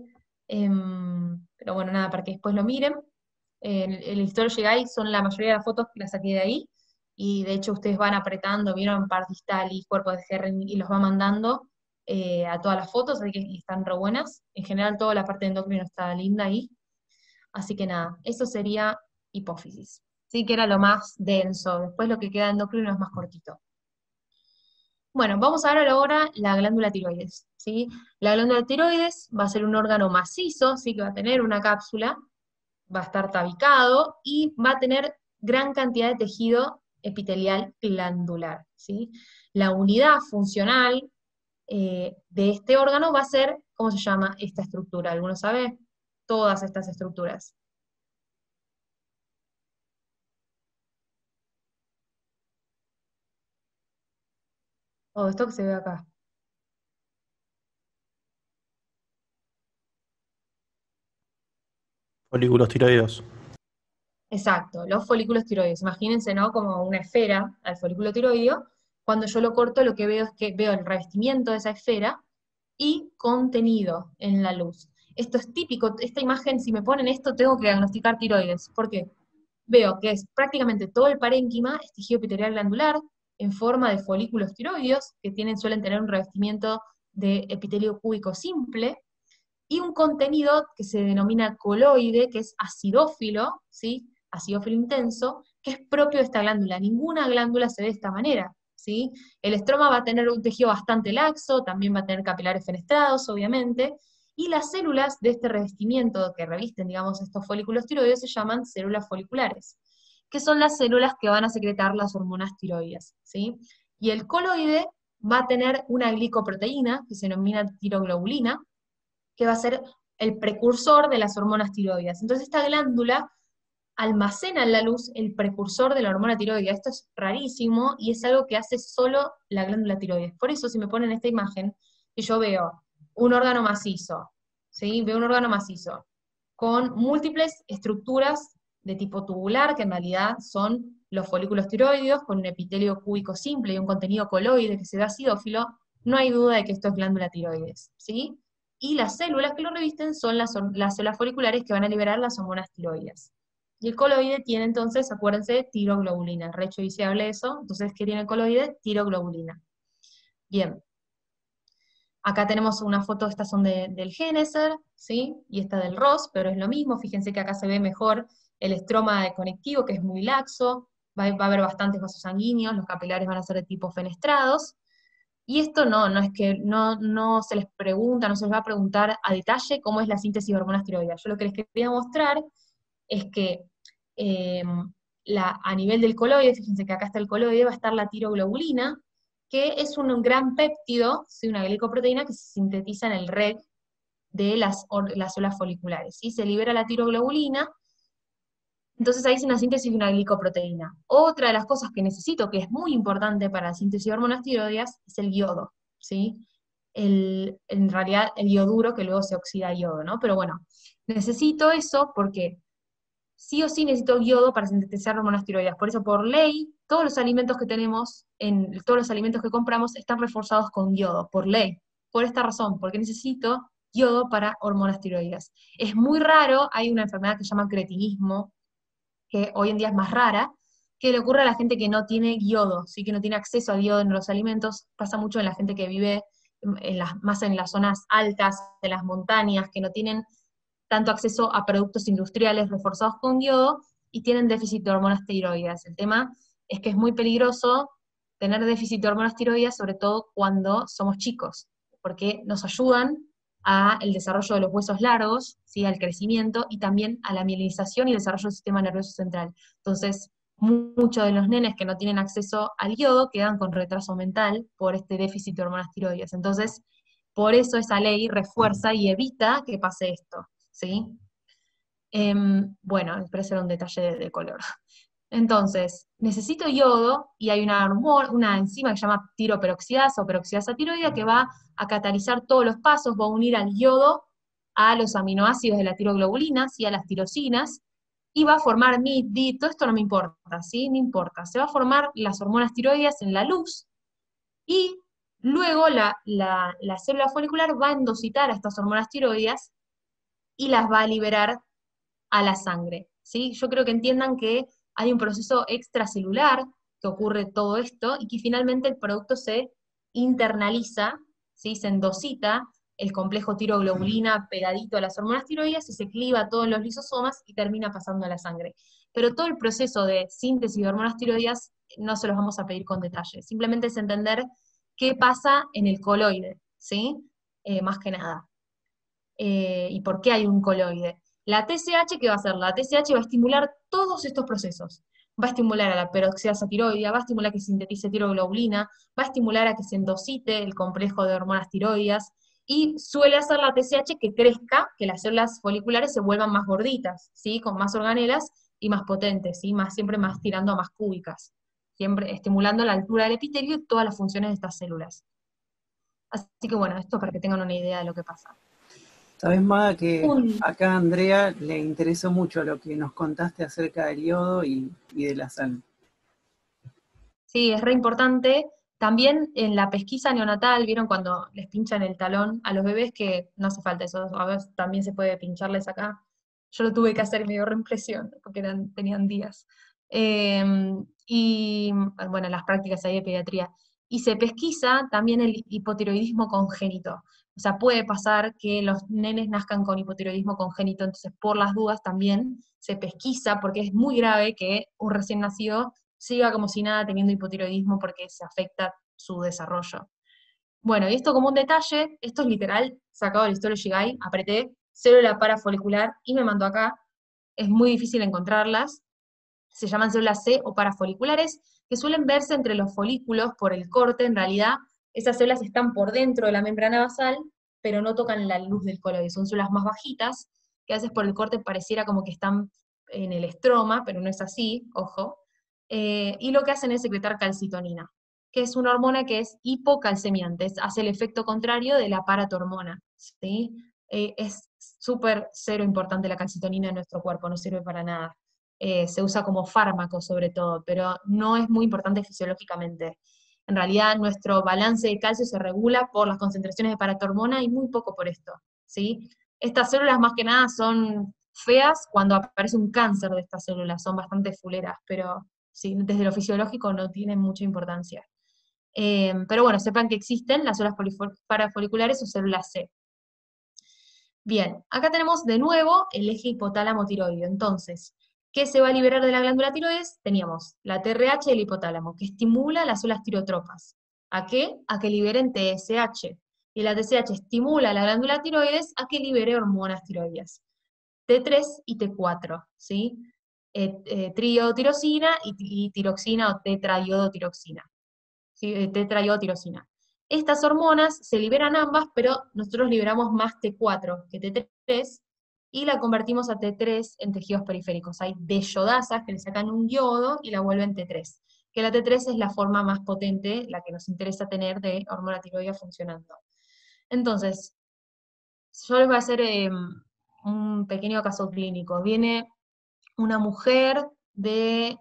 Pero bueno, nada, para que después lo miren. El Histology Guide son la mayoría de las fotos que las saqué de ahí, y de hecho ustedes van apretando, vieron par distalis, cuerpo de Herring, y los va mandando a todas las fotos, así que están re buenas. En general toda la parte de endocrino está linda ahí. Así que nada, eso sería hipófisis. Sí, que era lo más denso. Después lo que queda endocrino es más cortito. Bueno, vamos a ver ahora la glándula tiroides, ¿sí? La glándula tiroides va a ser un órgano macizo, ¿sí? Que va a tener una cápsula, va a estar tabicado y va a tener gran cantidad de tejido epitelial glandular, ¿sí? La unidad funcional de este órgano va a ser, ¿cómo se llama esta estructura? ¿Alguno sabe? Todas estas estructuras. Oh, esto que se ve acá. Folículos tiroideos. Exacto, los folículos tiroides. Imagínense, ¿no? Como una esfera al folículo tiroideo. Cuando yo lo corto, lo que veo es que veo el revestimiento de esa esfera y contenido en la luz. Esto es típico, esta imagen, si me ponen esto, tengo que diagnosticar tiroides. ¿Por qué? Veo que es prácticamente todo el parénquima, es tejido epitelial glandular, en forma de folículos tiroideos, que suelen tener un revestimiento de epitelio cúbico simple, y un contenido que se denomina coloide, que es acidófilo, ¿sí? Acidófilo intenso, que es propio de esta glándula. Ninguna glándula se ve de esta manera, ¿sí? El estroma va a tener un tejido bastante laxo, también va a tener capilares fenestrados, obviamente, y las células de este revestimiento que revisten, digamos, estos folículos tiroides se llaman células foliculares, que son las células que van a secretar las hormonas tiroides, ¿sí? Y el coloide va a tener una glicoproteína, que se denomina tiroglobulina, que va a ser el precursor de las hormonas tiroides. Entonces esta glándula almacena en la luz el precursor de la hormona tiroidea. Esto es rarísimo y es algo que hace solo la glándula tiroides. Por eso si me ponen esta imagen, y yo veo un órgano macizo, ¿sí? Veo un órgano macizo con múltiples estructuras de tipo tubular, que en realidad son los folículos tiroideos, con un epitelio cúbico simple y un contenido coloide que se ve acidófilo, no hay duda de que esto es glándula tiroides, ¿sí? Y las células que lo revisten son las células foliculares que van a liberar las hormonas tiroides. Y el coloide tiene entonces, acuérdense, tiroglobulina. Recho dice hable eso, entonces, ¿qué tiene el coloide? Tiroglobulina. Bien. Acá tenemos una foto, estas son del Geneser, ¿sí? Y esta del Ross, pero es lo mismo, fíjense que acá se ve mejor el estroma de conectivo, que es muy laxo, va a haber bastantes vasos sanguíneos, los capilares van a ser de tipo fenestrados, y esto no es que no se les pregunta, no se les va a preguntar a detalle cómo es la síntesis de hormonas tiroides. Yo lo que les quería mostrar es que eh, a nivel del coloide, fíjense que acá está el coloide, va a estar la tiroglobulina, que es un gran péptido, ¿sí? Una glicoproteína que se sintetiza en el REG de las células foliculares. ¿Sí? Se libera la tiroglobulina, entonces ahí es una síntesis de una glicoproteína. Otra de las cosas que necesito, que es muy importante para la síntesis de hormonas tiroideas, es el yodo, ¿sí? En realidad el ioduro que luego se oxida a yodo, ¿no? Pero bueno, necesito eso porque sí o sí necesito yodo para sintetizar hormonas tiroideas. Por eso, por ley, todos los alimentos que tenemos, todos los alimentos que compramos, están reforzados con yodo, por ley. Por esta razón, porque necesito yodo para hormonas tiroideas. Es muy raro, hay una enfermedad que se llama cretinismo, que hoy en día es más rara, que le ocurre a la gente que no tiene yodo, ¿sí? Que no tiene acceso a yodo en los alimentos. Pasa mucho en la gente que vive más en las zonas altas de las montañas, que no tienen tanto acceso a productos industriales reforzados con yodo y tienen déficit de hormonas tiroideas. El tema es que es muy peligroso tener déficit de hormonas tiroideas, sobre todo cuando somos chicos, porque nos ayudan al desarrollo de los huesos largos, ¿sí? Al crecimiento y también a la mielinización y desarrollo del sistema nervioso central. Entonces, muchos de los nenes que no tienen acceso al yodo quedan con retraso mental por este déficit de hormonas tiroideas. Entonces, por eso esa ley refuerza y evita que pase esto, ¿sí? Bueno, pero ese era un detalle de color. Entonces, necesito yodo y hay una enzima que se llama tiroperoxidasa o peroxidasa tiroidea que va a catalizar todos los pasos, va a unir al yodo a los aminoácidos de la tiroglobulina, ¿sí? A las tirosinas, y va a formar MIT, DIT, todo esto no me importa, ¿sí? No importa. Se va a formar las hormonas tiroideas en la luz, y luego la célula folicular va a endocitar a estas hormonas tiroideas y las va a liberar a la sangre, ¿sí? Yo creo que entiendan que hay un proceso extracelular que ocurre todo esto y que finalmente el producto se internaliza, ¿sí? Se endocita el complejo tiroglobulina pegadito a las hormonas tiroideas y se cliva a todos los lisosomas y termina pasando a la sangre. Pero todo el proceso de síntesis de hormonas tiroideas no se los vamos a pedir con detalle, simplemente es entender qué pasa en el coloide, ¿sí? Más que nada. ¿Y por qué hay un coloide? La TSH, ¿qué va a hacer? La TSH va a estimular todos estos procesos. Va a estimular a la peroxidasa tiroidea, va a estimular que sintetice tiroglobulina, va a estimular a que se endocite el complejo de hormonas tiroideas, y suele hacer la TSH que crezca, que las células foliculares se vuelvan más gorditas, ¿sí? Con más organelas y más potentes, ¿sí? Siempre más tirando a más cúbicas, siempre estimulando la altura del epitelio y todas las funciones de estas células. Así que bueno, esto para que tengan una idea de lo que pasa. Sabes, Maga, que Un, acá a Andrea le interesó mucho lo que nos contaste acerca del yodo y de la sal. Sí, es re importante. También en la pesquisa neonatal, ¿vieron cuando les pinchan el talón a los bebés? Que no hace falta eso, a veces también se puede pincharles acá. Yo lo tuve que hacer y me dio re impresión, porque tenían días. Y bueno, las prácticas ahí de pediatría. Y se pesquisa también el hipotiroidismo congénito. O sea, puede pasar que los nenes nazcan con hipotiroidismo congénito, entonces por las dudas también se pesquisa, porque es muy grave que un recién nacido siga como si nada teniendo hipotiroidismo porque se afecta su desarrollo. Bueno, y esto como un detalle, esto es literal, sacado del Histology Guide, apreté célula parafolicular y me mandó acá, es muy difícil encontrarlas, se llaman células C o parafoliculares, que suelen verse entre los folículos por el corte. En realidad esas células están por dentro de la membrana basal, pero no tocan la luz del coloide, son células más bajitas, que a veces por el corte pareciera como que están en el estroma, pero no es así, ojo, y lo que hacen es secretar calcitonina, que es una hormona que es hipocalcemiante, hace el efecto contrario de la paratormona, ¿sí? Es súper cero importante la calcitonina en nuestro cuerpo, no sirve para nada. Se usa como fármaco sobre todo, pero no es muy importante fisiológicamente. En realidad nuestro balance de calcio se regula por las concentraciones de paratormona y muy poco por esto, ¿sí? Estas células más que nada son feas cuando aparece un cáncer de estas células, son bastante fuleras, pero sí, desde lo fisiológico no tienen mucha importancia. Pero bueno, sepan que existen las células parafoliculares o células C. Bien, acá tenemos de nuevo el eje hipotálamo tiroideo. Entonces, ¿qué se va a liberar de la glándula tiroides? Teníamos la TRH del hipotálamo, que estimula las células tirotropas. ¿A qué? A que liberen TSH. Y la TSH estimula a la glándula tiroides a que libere hormonas tiroideas. T3 y T4, ¿sí? Triiodotirosina y tiroxina o tetraiodotiroxina. ¿Sí? Tetraiodotirosina. Estas hormonas se liberan ambas, pero nosotros liberamos más T4 que T3 y la convertimos a T3 en tejidos periféricos. Hay deyodasas que le sacan un yodo y la vuelven T3, que la T3 es la forma más potente, la que nos interesa tener de hormona tiroidea funcionando. Entonces, yo les voy a hacer un pequeño caso clínico. Viene una mujer de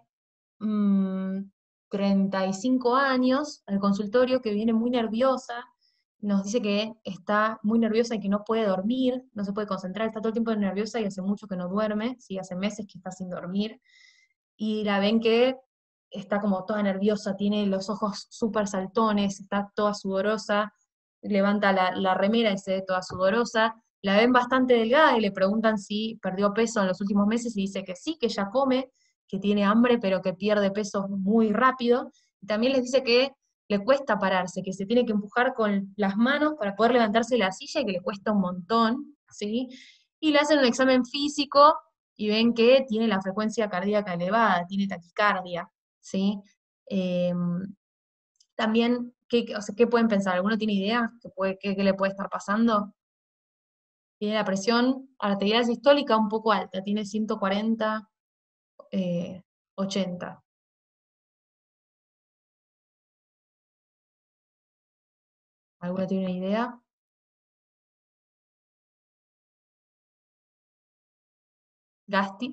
35 años al consultorio que viene muy nerviosa, nos dice que está muy nerviosa y que no puede dormir, no se puede concentrar, está todo el tiempo nerviosa y hace mucho que no duerme, ¿sí? Hace meses que está sin dormir, y la ven que está como toda nerviosa, tiene los ojos súper saltones, está toda sudorosa, levanta la remera y se ve toda sudorosa, la ven bastante delgada y le preguntan si perdió peso en los últimos meses y dice que sí, que ella come, que tiene hambre, pero que pierde peso muy rápido. Y también les dice que le cuesta pararse, que se tiene que empujar con las manos para poder levantarse de la silla y que le cuesta un montón, ¿sí? Y le hacen un examen físico y ven que tiene la frecuencia cardíaca elevada, tiene taquicardia, ¿sí? Eh, También, o sea, ¿qué pueden pensar? ¿Alguno tiene idea qué le puede estar pasando? Tiene la presión arterial sistólica un poco alta, tiene 140, 80. ¿Alguno tiene una idea? Gasti.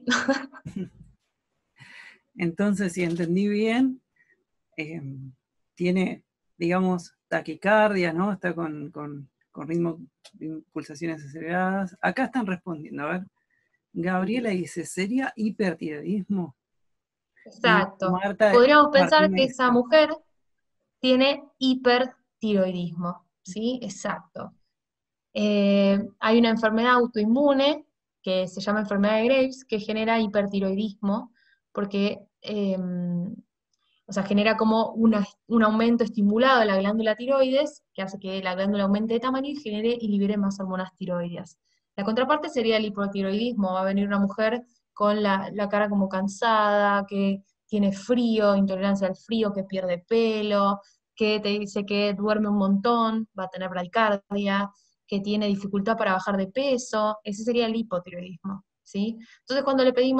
Entonces, si entendí bien, tiene, digamos, taquicardia, ¿no? Está con ritmo, pulsaciones aceleradas. Acá están respondiendo, a ver. Gabriela dice, ¿sería hipertiroidismo? Y Exacto. Marta Podríamos pensar Martínez que dice, esa mujer tiene hipertiroidismo, ¿sí? Exacto. Hay una enfermedad autoinmune que se llama enfermedad de Graves que genera hipertiroidismo porque O sea, genera como un aumento estimulado de la glándula tiroides, que hace que la glándula aumente de tamaño y genere y libere más hormonas tiroideas. La contraparte sería el hipotiroidismo. Va a venir una mujer con la cara como cansada, que tiene frío, intolerancia al frío, que pierde pelo, que te dice que duerme un montón, va a tener bradicardia, que tiene dificultad para bajar de peso. Ese sería el hipotiroidismo, ¿sí? Entonces, cuando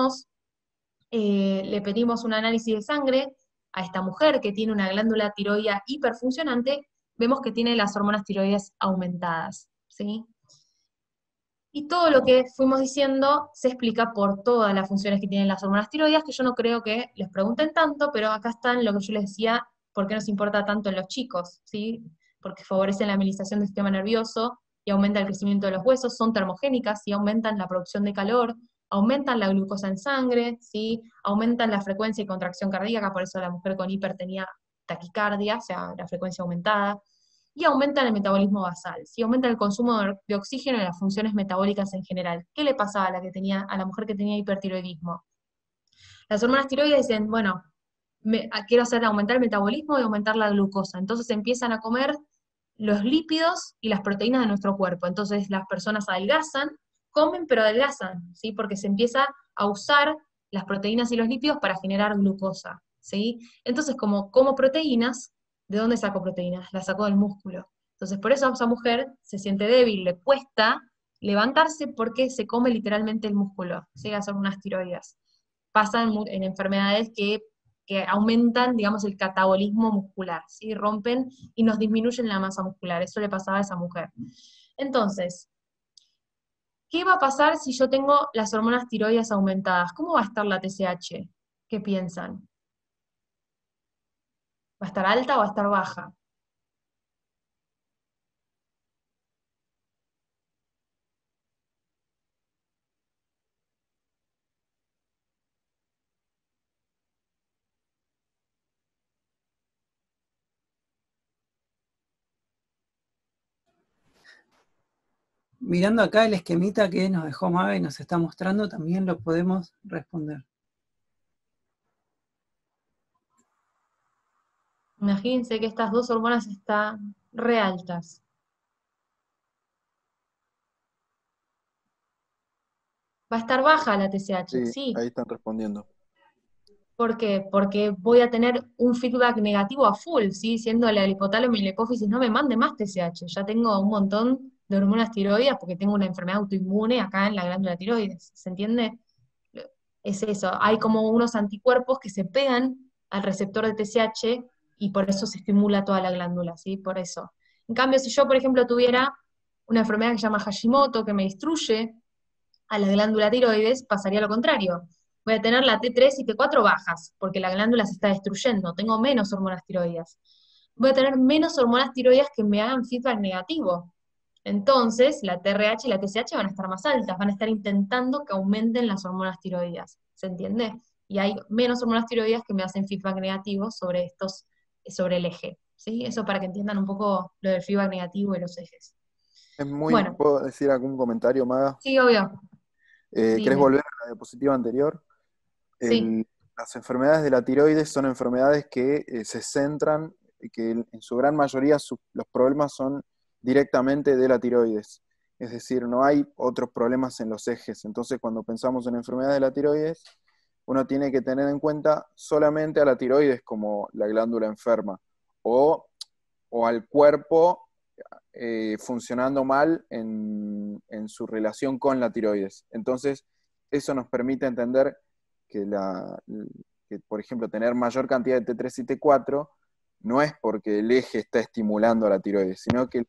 le pedimos un análisis de sangre a esta mujer que tiene una glándula tiroidea hiperfuncionante, vemos que tiene las hormonas tiroides aumentadas, ¿sí? Y todo lo que fuimos diciendo se explica por todas las funciones que tienen las hormonas tiroides, que yo no creo que les pregunten tanto, pero acá están lo que yo les decía, por qué nos importa tanto en los chicos, ¿sí? Porque favorecen la movilización del sistema nervioso y aumenta el crecimiento de los huesos, son termogénicas y aumentan la producción de calor, aumentan la glucosa en sangre, ¿sí? Aumentan la frecuencia y contracción cardíaca, por eso la mujer con hiper tenía taquicardia, o sea, la frecuencia aumentada, y aumentan el metabolismo basal, ¿sí? Aumentan el consumo de oxígeno y las funciones metabólicas en general. ¿Qué le pasaba a la mujer que tenía hipertiroidismo? Las hormonas tiroides dicen, bueno, quiero hacer aumentar el metabolismo y aumentar la glucosa. Entonces empiezan a comer los lípidos y las proteínas de nuestro cuerpo. Entonces las personas adelgazan, comen pero adelgazan, ¿sí? Porque se empieza a usar las proteínas y los lípidos para generar glucosa, ¿sí? Entonces, como proteínas, ¿de dónde saco proteínas? Las saco del músculo. Entonces, por eso esa mujer se siente débil, le cuesta levantarse porque se come literalmente el músculo, ¿sí? Las hormonas tiroides. Pasa en enfermedades que aumentan, digamos, el catabolismo muscular, ¿sí? Rompen y nos disminuyen la masa muscular. Eso le pasaba a esa mujer. Entonces, ¿qué va a pasar si yo tengo las hormonas tiroides aumentadas? ¿Cómo va a estar la TSH? ¿Qué piensan? ¿Va a estar alta o va a estar baja? Mirando acá el esquemita que nos dejó Maga y nos está mostrando, también lo podemos responder. Imagínense que estas dos hormonas están re altas. Va a estar baja la TSH, Sí, sí. ahí están respondiendo. ¿Por qué? Porque voy a tener un feedback negativo a full, ¿sí? Diciendo al hipotálamo y la hipófisis, no me mande más TSH, ya tengo un montón de hormonas tiroides porque tengo una enfermedad autoinmune acá en la glándula tiroides, ¿se entiende? Es eso, hay como unos anticuerpos que se pegan al receptor de TSH y por eso se estimula toda la glándula, ¿sí? Por eso. En cambio, si yo, por ejemplo, tuviera una enfermedad que se llama Hashimoto, que me destruye a la glándula tiroides, pasaría lo contrario. Voy a tener la T3 y T4 bajas, porque la glándula se está destruyendo, tengo menos hormonas tiroides. Voy a tener menos hormonas tiroides que me hagan feedback negativo. Entonces, la TRH y la TSH van a estar más altas, van a estar intentando que aumenten las hormonas tiroides, ¿se entiende? Y hay menos hormonas tiroides que me hacen feedback negativo sobre el eje, ¿sí? Eso para que entiendan un poco lo del feedback negativo y los ejes. Bueno, ¿Puedo decir algún comentario, Maga? sí, obvio, ¿Querés dime, volver a la diapositiva anterior? sí. Las enfermedades de la tiroides son enfermedades que se centran, que en su gran mayoría los problemas son directamente de la tiroides. Es decir, no hay otros problemas en los ejes. Entonces, cuando pensamos en enfermedades de la tiroides, uno tiene que tener en cuenta solamente a la tiroides como la glándula enferma, o al cuerpo funcionando mal en su relación con la tiroides. Entonces, eso nos permite entender que, por ejemplo, tener mayor cantidad de T3 y T4 no es porque el eje está estimulando a la tiroides, sino que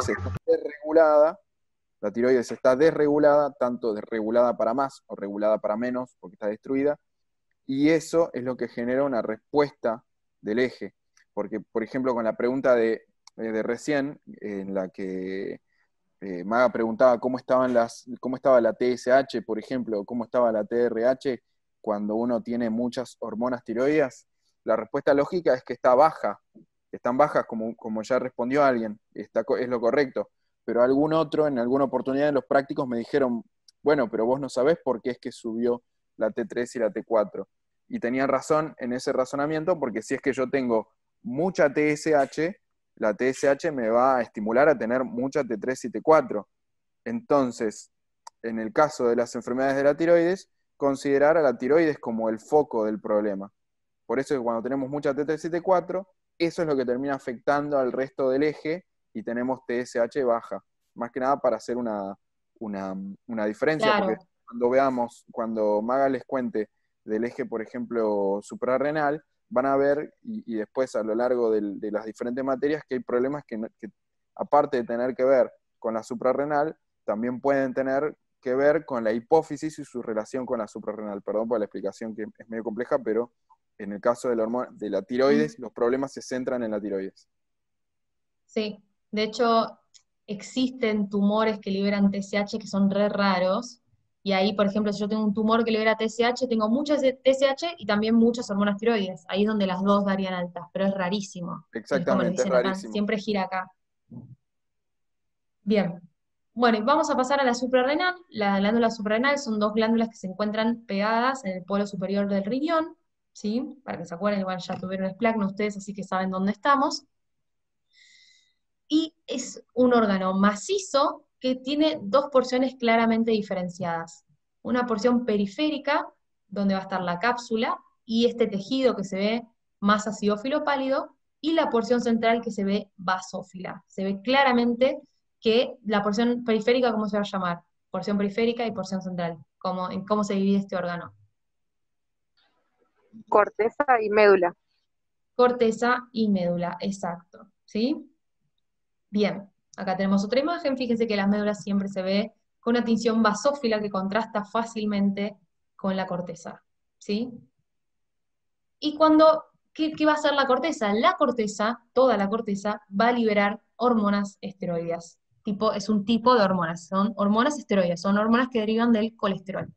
la tiroides está desregulada, tanto desregulada para más o regulada para menos, porque está destruida, y eso es lo que genera una respuesta del eje. Porque, por ejemplo, con la pregunta de recién, en la que Maga preguntaba cómo estaba la TSH, por ejemplo, o cómo estaba la TRH cuando uno tiene muchas hormonas tiroides, la respuesta lógica es que está baja. Están bajas, como ya respondió alguien, es lo correcto. Pero algún otro, en alguna oportunidad, los prácticos me dijeron, bueno, pero vos no sabés por qué es que subió la T3 y la T4. Y tenían razón en ese razonamiento, porque si es que yo tengo mucha TSH, la TSH me va a estimular a tener mucha T3 y T4. Entonces, en el caso de las enfermedades de la tiroides, considerar a la tiroides como el foco del problema. Por eso es que cuando tenemos mucha T3 y T4, eso es lo que termina afectando al resto del eje y tenemos TSH baja. Más que nada para hacer una diferencia, Claro. porque cuando Maga les cuente del eje, por ejemplo, suprarrenal, van a ver, y después a lo largo de las diferentes materias, que hay problemas que aparte de tener que ver con la suprarrenal, también pueden tener que ver con la hipófisis y su relación con la suprarrenal. Perdón por la explicación, que es medio compleja, pero en el caso de la tiroides, los problemas se centran en la tiroides. Sí, de hecho, existen tumores que liberan TSH que son re raros, y ahí, por ejemplo, si yo tengo un tumor que libera TSH, tengo muchas TSH y también muchas hormonas tiroides, ahí es donde las dos darían altas, pero es rarísimo. Es como nos Exactamente, es dicen acá, rarísimo. siempre gira acá. Bien. Bueno, y vamos a pasar a la suprarrenal. La glándula suprarrenal son dos glándulas que se encuentran pegadas en el polo superior del riñón, ¿sí? Para que se acuerden, igual ya tuvieron esplagno ustedes, así que saben dónde estamos. Y es un órgano macizo que tiene dos porciones claramente diferenciadas. Una porción periférica, donde va a estar la cápsula, y este tejido que se ve más acidófilo pálido, y la porción central que se ve basófila. Se ve claramente que la porción periférica, ¿cómo se va a llamar? Porción periférica y porción central. ¿En cómo se divide este órgano? Corteza y médula. Corteza y médula, exacto. ¿Sí? Bien, acá tenemos otra imagen. Fíjense que la médula siempre se ve con una tinción basófila que contrasta fácilmente con la corteza. ¿Sí? Y ¿qué va a hacer la corteza? La corteza, toda la corteza, va a liberar hormonas esteroideas. Es un tipo de hormonas, son hormonas esteroideas, son hormonas que derivan del colesterol.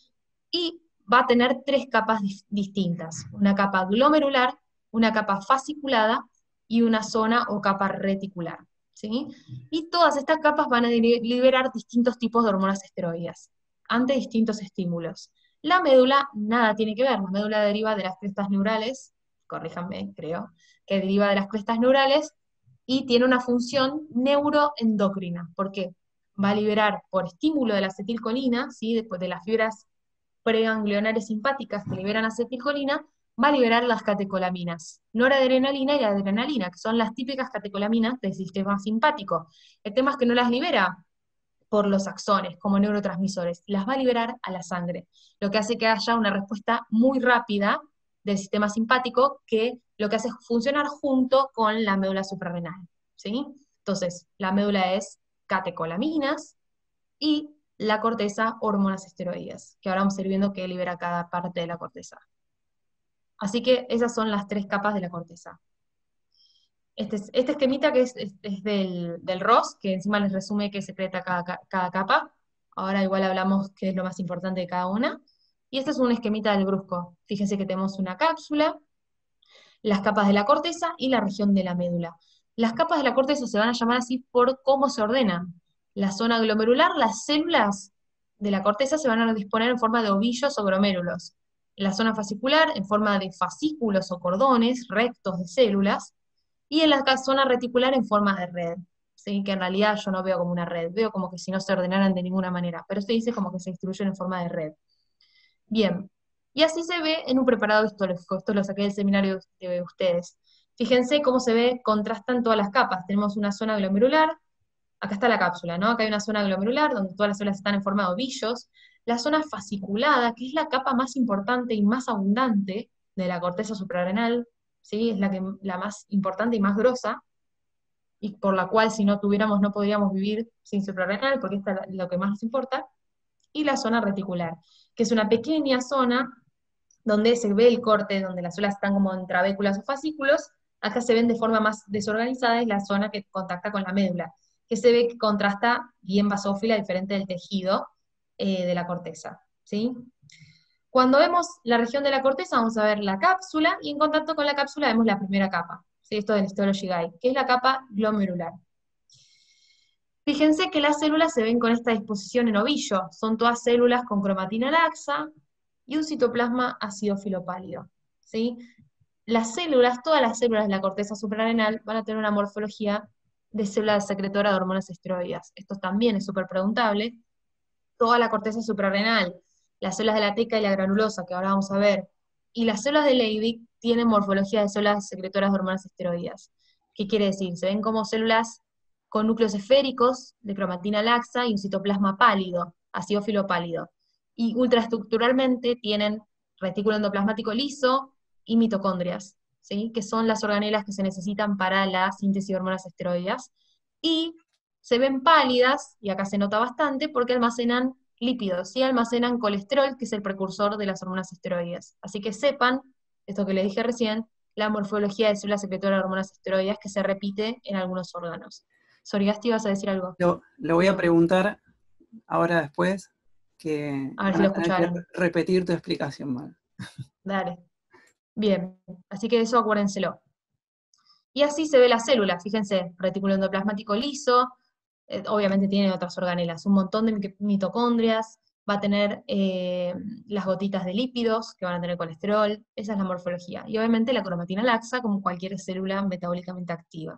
Y va a tener tres capas distintas, una capa glomerular, una capa fasciculada y una zona o capa reticular. ¿Sí? Y todas estas capas van a liberar distintos tipos de hormonas esteroideas ante distintos estímulos. La médula nada tiene que ver, la médula deriva de las crestas neurales, corríjanme, creo, que deriva de las crestas neurales y tiene una función neuroendocrina. ¿Por qué? Va a liberar por estímulo de la acetilcolina, ¿sí? Después de las fibras preganglionares simpáticas que liberan acetilcolina, va a liberar las catecolaminas, noradrenalina y adrenalina, que son las típicas catecolaminas del sistema simpático. El tema es que no las libera por los axones como neurotransmisores, las va a liberar a la sangre, lo que hace que haya una respuesta muy rápida del sistema simpático que lo que hace es funcionar junto con la médula suprarrenal. ¿Sí? Entonces, la médula es catecolaminas y la corteza, hormonas esteroides, que ahora vamos a ir viendo que libera cada parte de la corteza. Así que esas son las tres capas de la corteza. Este esquemita que es del ROS, que encima les resume qué secreta cada capa. Ahora igual hablamos qué es lo más importante de cada una. Y este es un esquemita del brusco. Fíjense que tenemos una cápsula, las capas de la corteza y la región de la médula. Las capas de la corteza se van a llamar así por cómo se ordenan. La zona glomerular, las células de la corteza se van a disponer en forma de ovillos o glomérulos. La zona fascicular en forma de fascículos o cordones rectos de células, y en la zona reticular en forma de red. ¿Sí? Que en realidad yo no veo como una red, veo como que si no se ordenaran de ninguna manera, pero se dice como que se distribuyen en forma de red. Bien, y así se ve en un preparado histológico. Esto lo saqué del seminario de ustedes. Fíjense cómo se ve, contrastan todas las capas. Tenemos una zona glomerular, acá está la cápsula, ¿no? Acá hay una zona glomerular donde todas las células están en forma de ovillos. La zona fasciculada, que es la capa más importante y más abundante de la corteza suprarrenal, ¿sí? Es la más importante y más grosa, y por la cual si no tuviéramos no podríamos vivir sin suprarrenal, porque esta es lo que más nos importa. Y la zona reticular, que es una pequeña zona donde se ve el corte, donde las células están como en trabéculas o fascículos. Acá se ven de forma más desorganizada, es la zona que contacta con la médula, que se ve que contrasta bien basófila, diferente del tejido de la corteza. ¿Sí? Cuando vemos la región de la corteza, vamos a ver la cápsula, y en contacto con la cápsula vemos la primera capa, ¿sí? Esto del histology guide, que es la capa glomerular. Fíjense que las células se ven con esta disposición en ovillo, son todas células con cromatina laxa, y un citoplasma acidófilo pálido, ¿sí? Las células, todas las células de la corteza suprarrenal van a tener una morfología de célula secretora de hormonas esteroideas. Esto también es súper preguntable. Toda la corteza suprarrenal, las células de la teca y la granulosa, que ahora vamos a ver, y las células de Leydig tienen morfología de células secretoras de hormonas esteroideas. ¿Qué quiere decir? Se ven como células con núcleos esféricos de cromatina laxa y un citoplasma pálido, acidófilo pálido. Y ultraestructuralmente tienen retículo endoplasmático liso y mitocondrias, ¿sí? Que son las organelas que se necesitan para la síntesis de hormonas esteroideas. Y se ven pálidas, y acá se nota bastante, porque almacenan lípidos, y almacenan colesterol, que es el precursor de las hormonas esteroideas. Así que sepan, esto que les dije recién, la morfología de células secretoras de hormonas esteroideas que se repite en algunos órganos. Sorigasti, ¿vas a decir algo? Lo voy a preguntar ahora después, que A ver van si lo a tener que escucharon. repetir tu explicación mal. Dale. Bien, así que eso acuérdenselo. Y así se ve la célula, fíjense, retículo endoplasmático liso, obviamente tiene otras organelas, un montón de mitocondrias, va a tener las gotitas de lípidos, que van a tener colesterol, esa es la morfología. Y obviamente la cromatina laxa, como cualquier célula metabólicamente activa.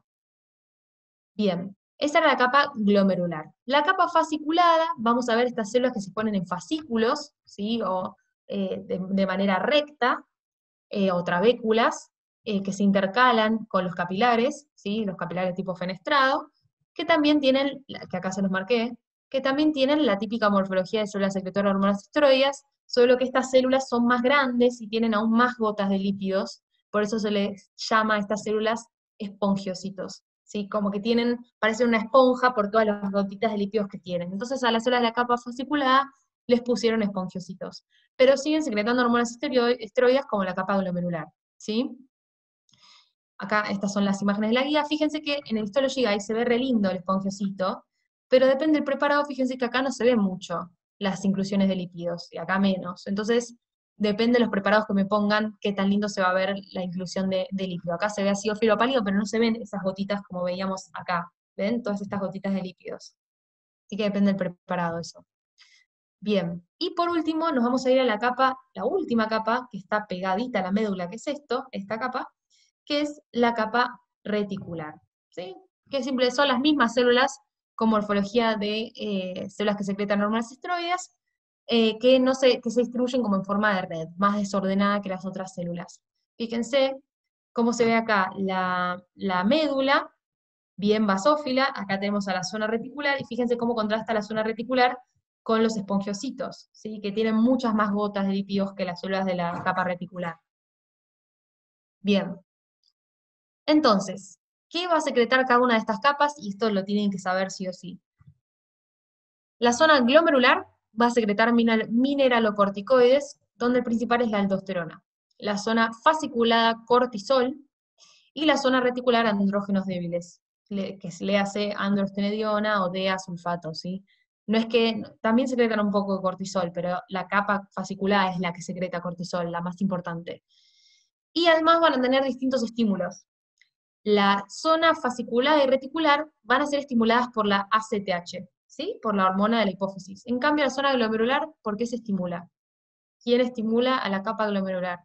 Bien, esa era la capa glomerular. La capa fasciculada, vamos a ver estas células que se ponen en fascículos, ¿sí? O de manera recta, o trabéculas, que se intercalan con los capilares, ¿sí? Los capilares tipo fenestrado, que también tienen, que acá se los marqué, que también tienen la típica morfología de células secretoras de hormonas esteroideas, solo que estas células son más grandes y tienen aún más gotas de lípidos, por eso se les llama a estas células espongiocitos, ¿sí? Como que tienen, parecen una esponja por todas las gotitas de lípidos que tienen. Entonces a las células de la capa fasciculada les pusieron espongiocitos, pero siguen secretando hormonas esteroideas como la capa glomerular, ¿sí? Acá estas son las imágenes de la guía. Fíjense que en el Histology Guide se ve re lindo el espongiocito, pero depende del preparado, fíjense que acá no se ve mucho las inclusiones de lípidos, y acá menos. Entonces, depende de los preparados que me pongan, qué tan lindo se va a ver la inclusión de lípido. Acá se ve acidófilo pálido, pero no se ven esas gotitas como veíamos acá. ¿Ven? Todas estas gotitas de lípidos. Así que depende del preparado eso. Bien, y por último nos vamos a ir a la capa, la última capa, que está pegadita a la médula, que es esto, esta capa, que es la capa reticular, ¿sí? Que siempre son las mismas células con morfología de células que secretan hormonas esteroideas, que se distribuyen como en forma de red, más desordenada que las otras células. Fíjense cómo se ve acá la médula, bien basófila, acá tenemos a la zona reticular, y fíjense cómo contrasta la zona reticular con los espongiocitos, ¿sí? Que tienen muchas más gotas de lípidos que las células de la capa reticular. Bien. Entonces, ¿qué va a secretar cada una de estas capas? Y esto lo tienen que saber sí o sí. La zona glomerular va a secretar mineralocorticoides, donde el principal es la aldosterona. La zona fasciculada, cortisol, y la zona reticular, andrógenos débiles, que se le hace androstenediona o DEA-sulfato, ¿sí? No es que, también secretan un poco de cortisol, pero la capa fasciculada es la que secreta cortisol, la más importante. Y además van a tener distintos estímulos. La zona fasciculada y reticular van a ser estimuladas por la ACTH, ¿sí? Por la hormona de la hipófisis. En cambio, la zona glomerular, ¿por qué se estimula? ¿Quién estimula a la capa glomerular?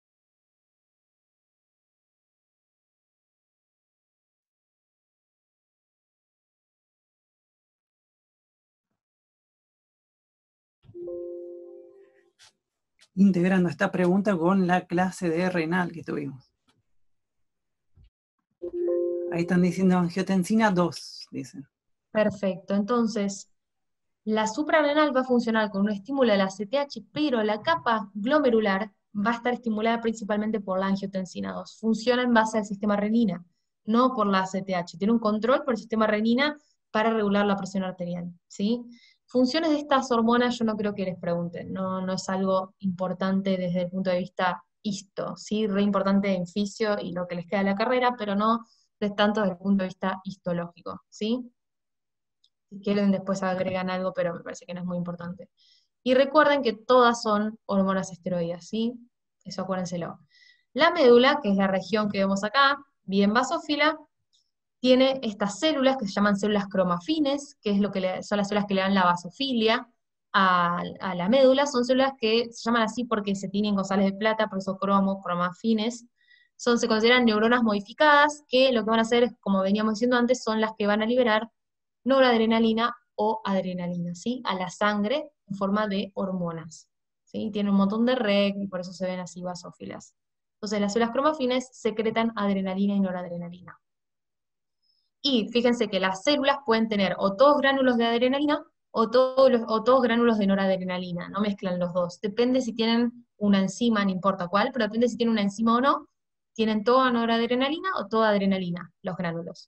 Integrando esta pregunta con la clase de renal que tuvimos. Ahí están diciendo angiotensina 2, dicen. Perfecto, entonces, la suprarrenal va a funcionar con un estímulo de la ACTH, pero la capa glomerular va a estar estimulada principalmente por la angiotensina 2. Funciona en base al sistema renina, no por la ACTH. Tiene un control por el sistema renina para regular la presión arterial, ¿sí? Funciones de estas hormonas yo no creo que les pregunten, no es algo importante desde el punto de vista histo, ¿sí? Re importante en fisio y lo que les queda de la carrera, pero no es tanto desde el punto de vista histológico, ¿sí? Si quieren después agregan algo, pero me parece que no es muy importante. Y recuerden que todas son hormonas esteroides, ¿sí? Eso acuérdenselo. La médula, que es la región que vemos acá, bien basófila, tiene estas células que se llaman células cromafines, que es son las células que le dan la basofilia a la médula, son células que se llaman así porque se tiñen con sales de plata, por eso cromafines. Se consideran neuronas modificadas, que lo que van a hacer, como veníamos diciendo antes, son las que van a liberar noradrenalina o adrenalina, ¿sí? A la sangre en forma de hormonas, ¿sí? Tienen un montón de REC y por eso se ven así basófilas. Entonces las células cromafines secretan adrenalina y noradrenalina. Y fíjense que las células pueden tener o todos gránulos de adrenalina o todos gránulos de noradrenalina, no mezclan los dos. Depende si tienen una enzima, no importa cuál, pero depende si tienen una enzima o no, tienen toda noradrenalina o toda adrenalina, los gránulos.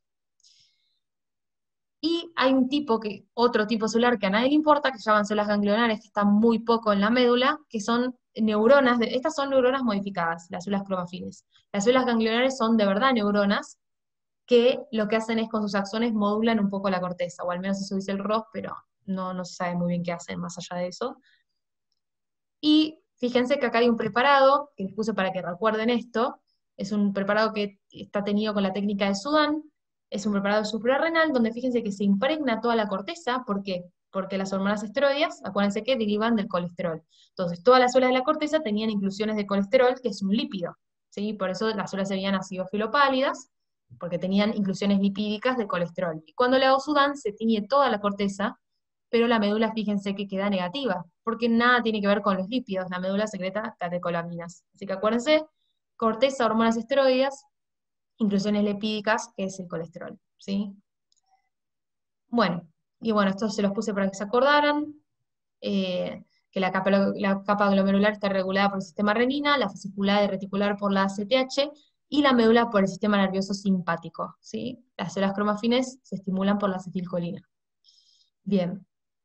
Y hay otro tipo celular que a nadie le importa, que se llaman células ganglionares, que están muy poco en la médula, que son neuronas, estas son neuronas modificadas, las células cromafines. Las células ganglionares son de verdad neuronas, que lo que hacen es con sus axones modulan un poco la corteza, o al menos eso dice el Ross, pero no se sabe muy bien qué hacen más allá de eso. Y fíjense que acá hay un preparado, que les puse para que recuerden esto, es un preparado que está teñido con la técnica de Sudán, es un preparado suprarrenal, donde fíjense que se impregna toda la corteza. ¿Por qué? Porque las hormonas esteroideas, acuérdense que derivan del colesterol. Entonces, todas las células de la corteza tenían inclusiones de colesterol, que es un lípido, ¿sí? Por eso las células se veían acidofilopálidas, porque tenían inclusiones lipídicas de colesterol. Y cuando le hago Sudán, se tiñe toda la corteza, pero la médula, fíjense que queda negativa, porque nada tiene que ver con los lípidos, la médula secreta catecolaminas. Así que acuérdense, corteza, hormonas esteroideas, inclusiones lipídicas, que es el colesterol, ¿sí? Bueno, esto se los puse para que se acordaran, que la capa glomerular está regulada por el sistema renina, la fascicular y reticular por la ACTH, y la médula por el sistema nervioso simpático, ¿sí? Las células cromafines se estimulan por la acetilcolina. Bien.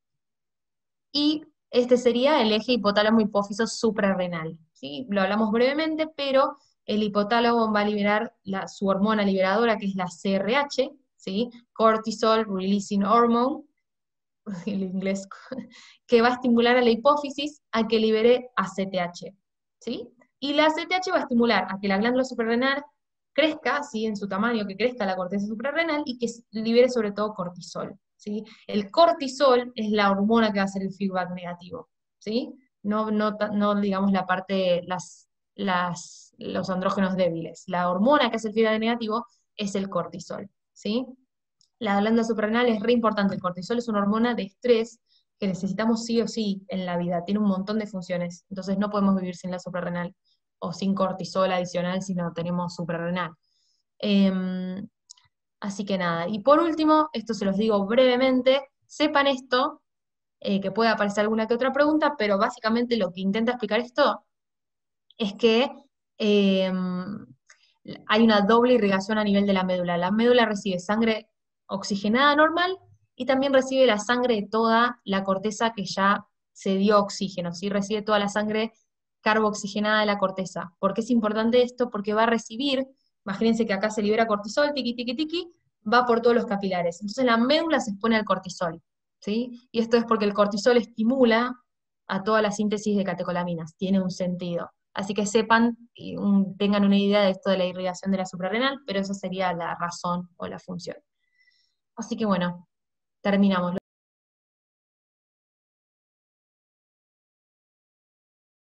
Y este sería el eje hipotálamo-hipófiso suprarrenal, ¿sí? Lo hablamos brevemente, pero el hipotálamo va a liberar su hormona liberadora, que es la CRH, ¿sí? Cortisol Releasing Hormone, el inglés, que va a estimular a la hipófisis a que libere ACTH, ¿sí? Y la ACTH va a estimular a que la glándula suprarrenal crezca, ¿sí? En su tamaño, que crezca la corteza suprarrenal y que libere sobre todo cortisol, ¿sí? El cortisol es la hormona que va a hacer el feedback negativo, ¿sí? No digamos la parte, los andrógenos débiles. La hormona que hace el feedback negativo es el cortisol, ¿sí? La glándula suprarrenal es re importante. El cortisol es una hormona de estrés que necesitamos sí o sí en la vida. Tiene un montón de funciones. Entonces no podemos vivir sin la suprarrenal o sin cortisol adicional si no tenemos suprarrenal. Así que nada. Y por último, esto se los digo brevemente, sepan esto, que puede aparecer alguna que otra pregunta, pero básicamente lo que intenta explicar esto es que hay una doble irrigación a nivel de la médula. La médula recibe sangre oxigenada normal y también recibe la sangre de toda la corteza que ya se dio oxígeno, ¿sí? Recibe toda la sangre carbooxigenada de la corteza. ¿Por qué es importante esto? Porque va a recibir, imagínense que acá se libera cortisol, tiqui, tiqui, tiqui, va por todos los capilares. Entonces la médula se expone al cortisol, ¿sí? Y esto es porque el cortisol estimula a toda la síntesis de catecolaminas, tiene un sentido. Así que sepan, tengan una idea de esto de la irrigación de la suprarrenal, pero esa sería la razón o la función. Así que bueno, terminamos.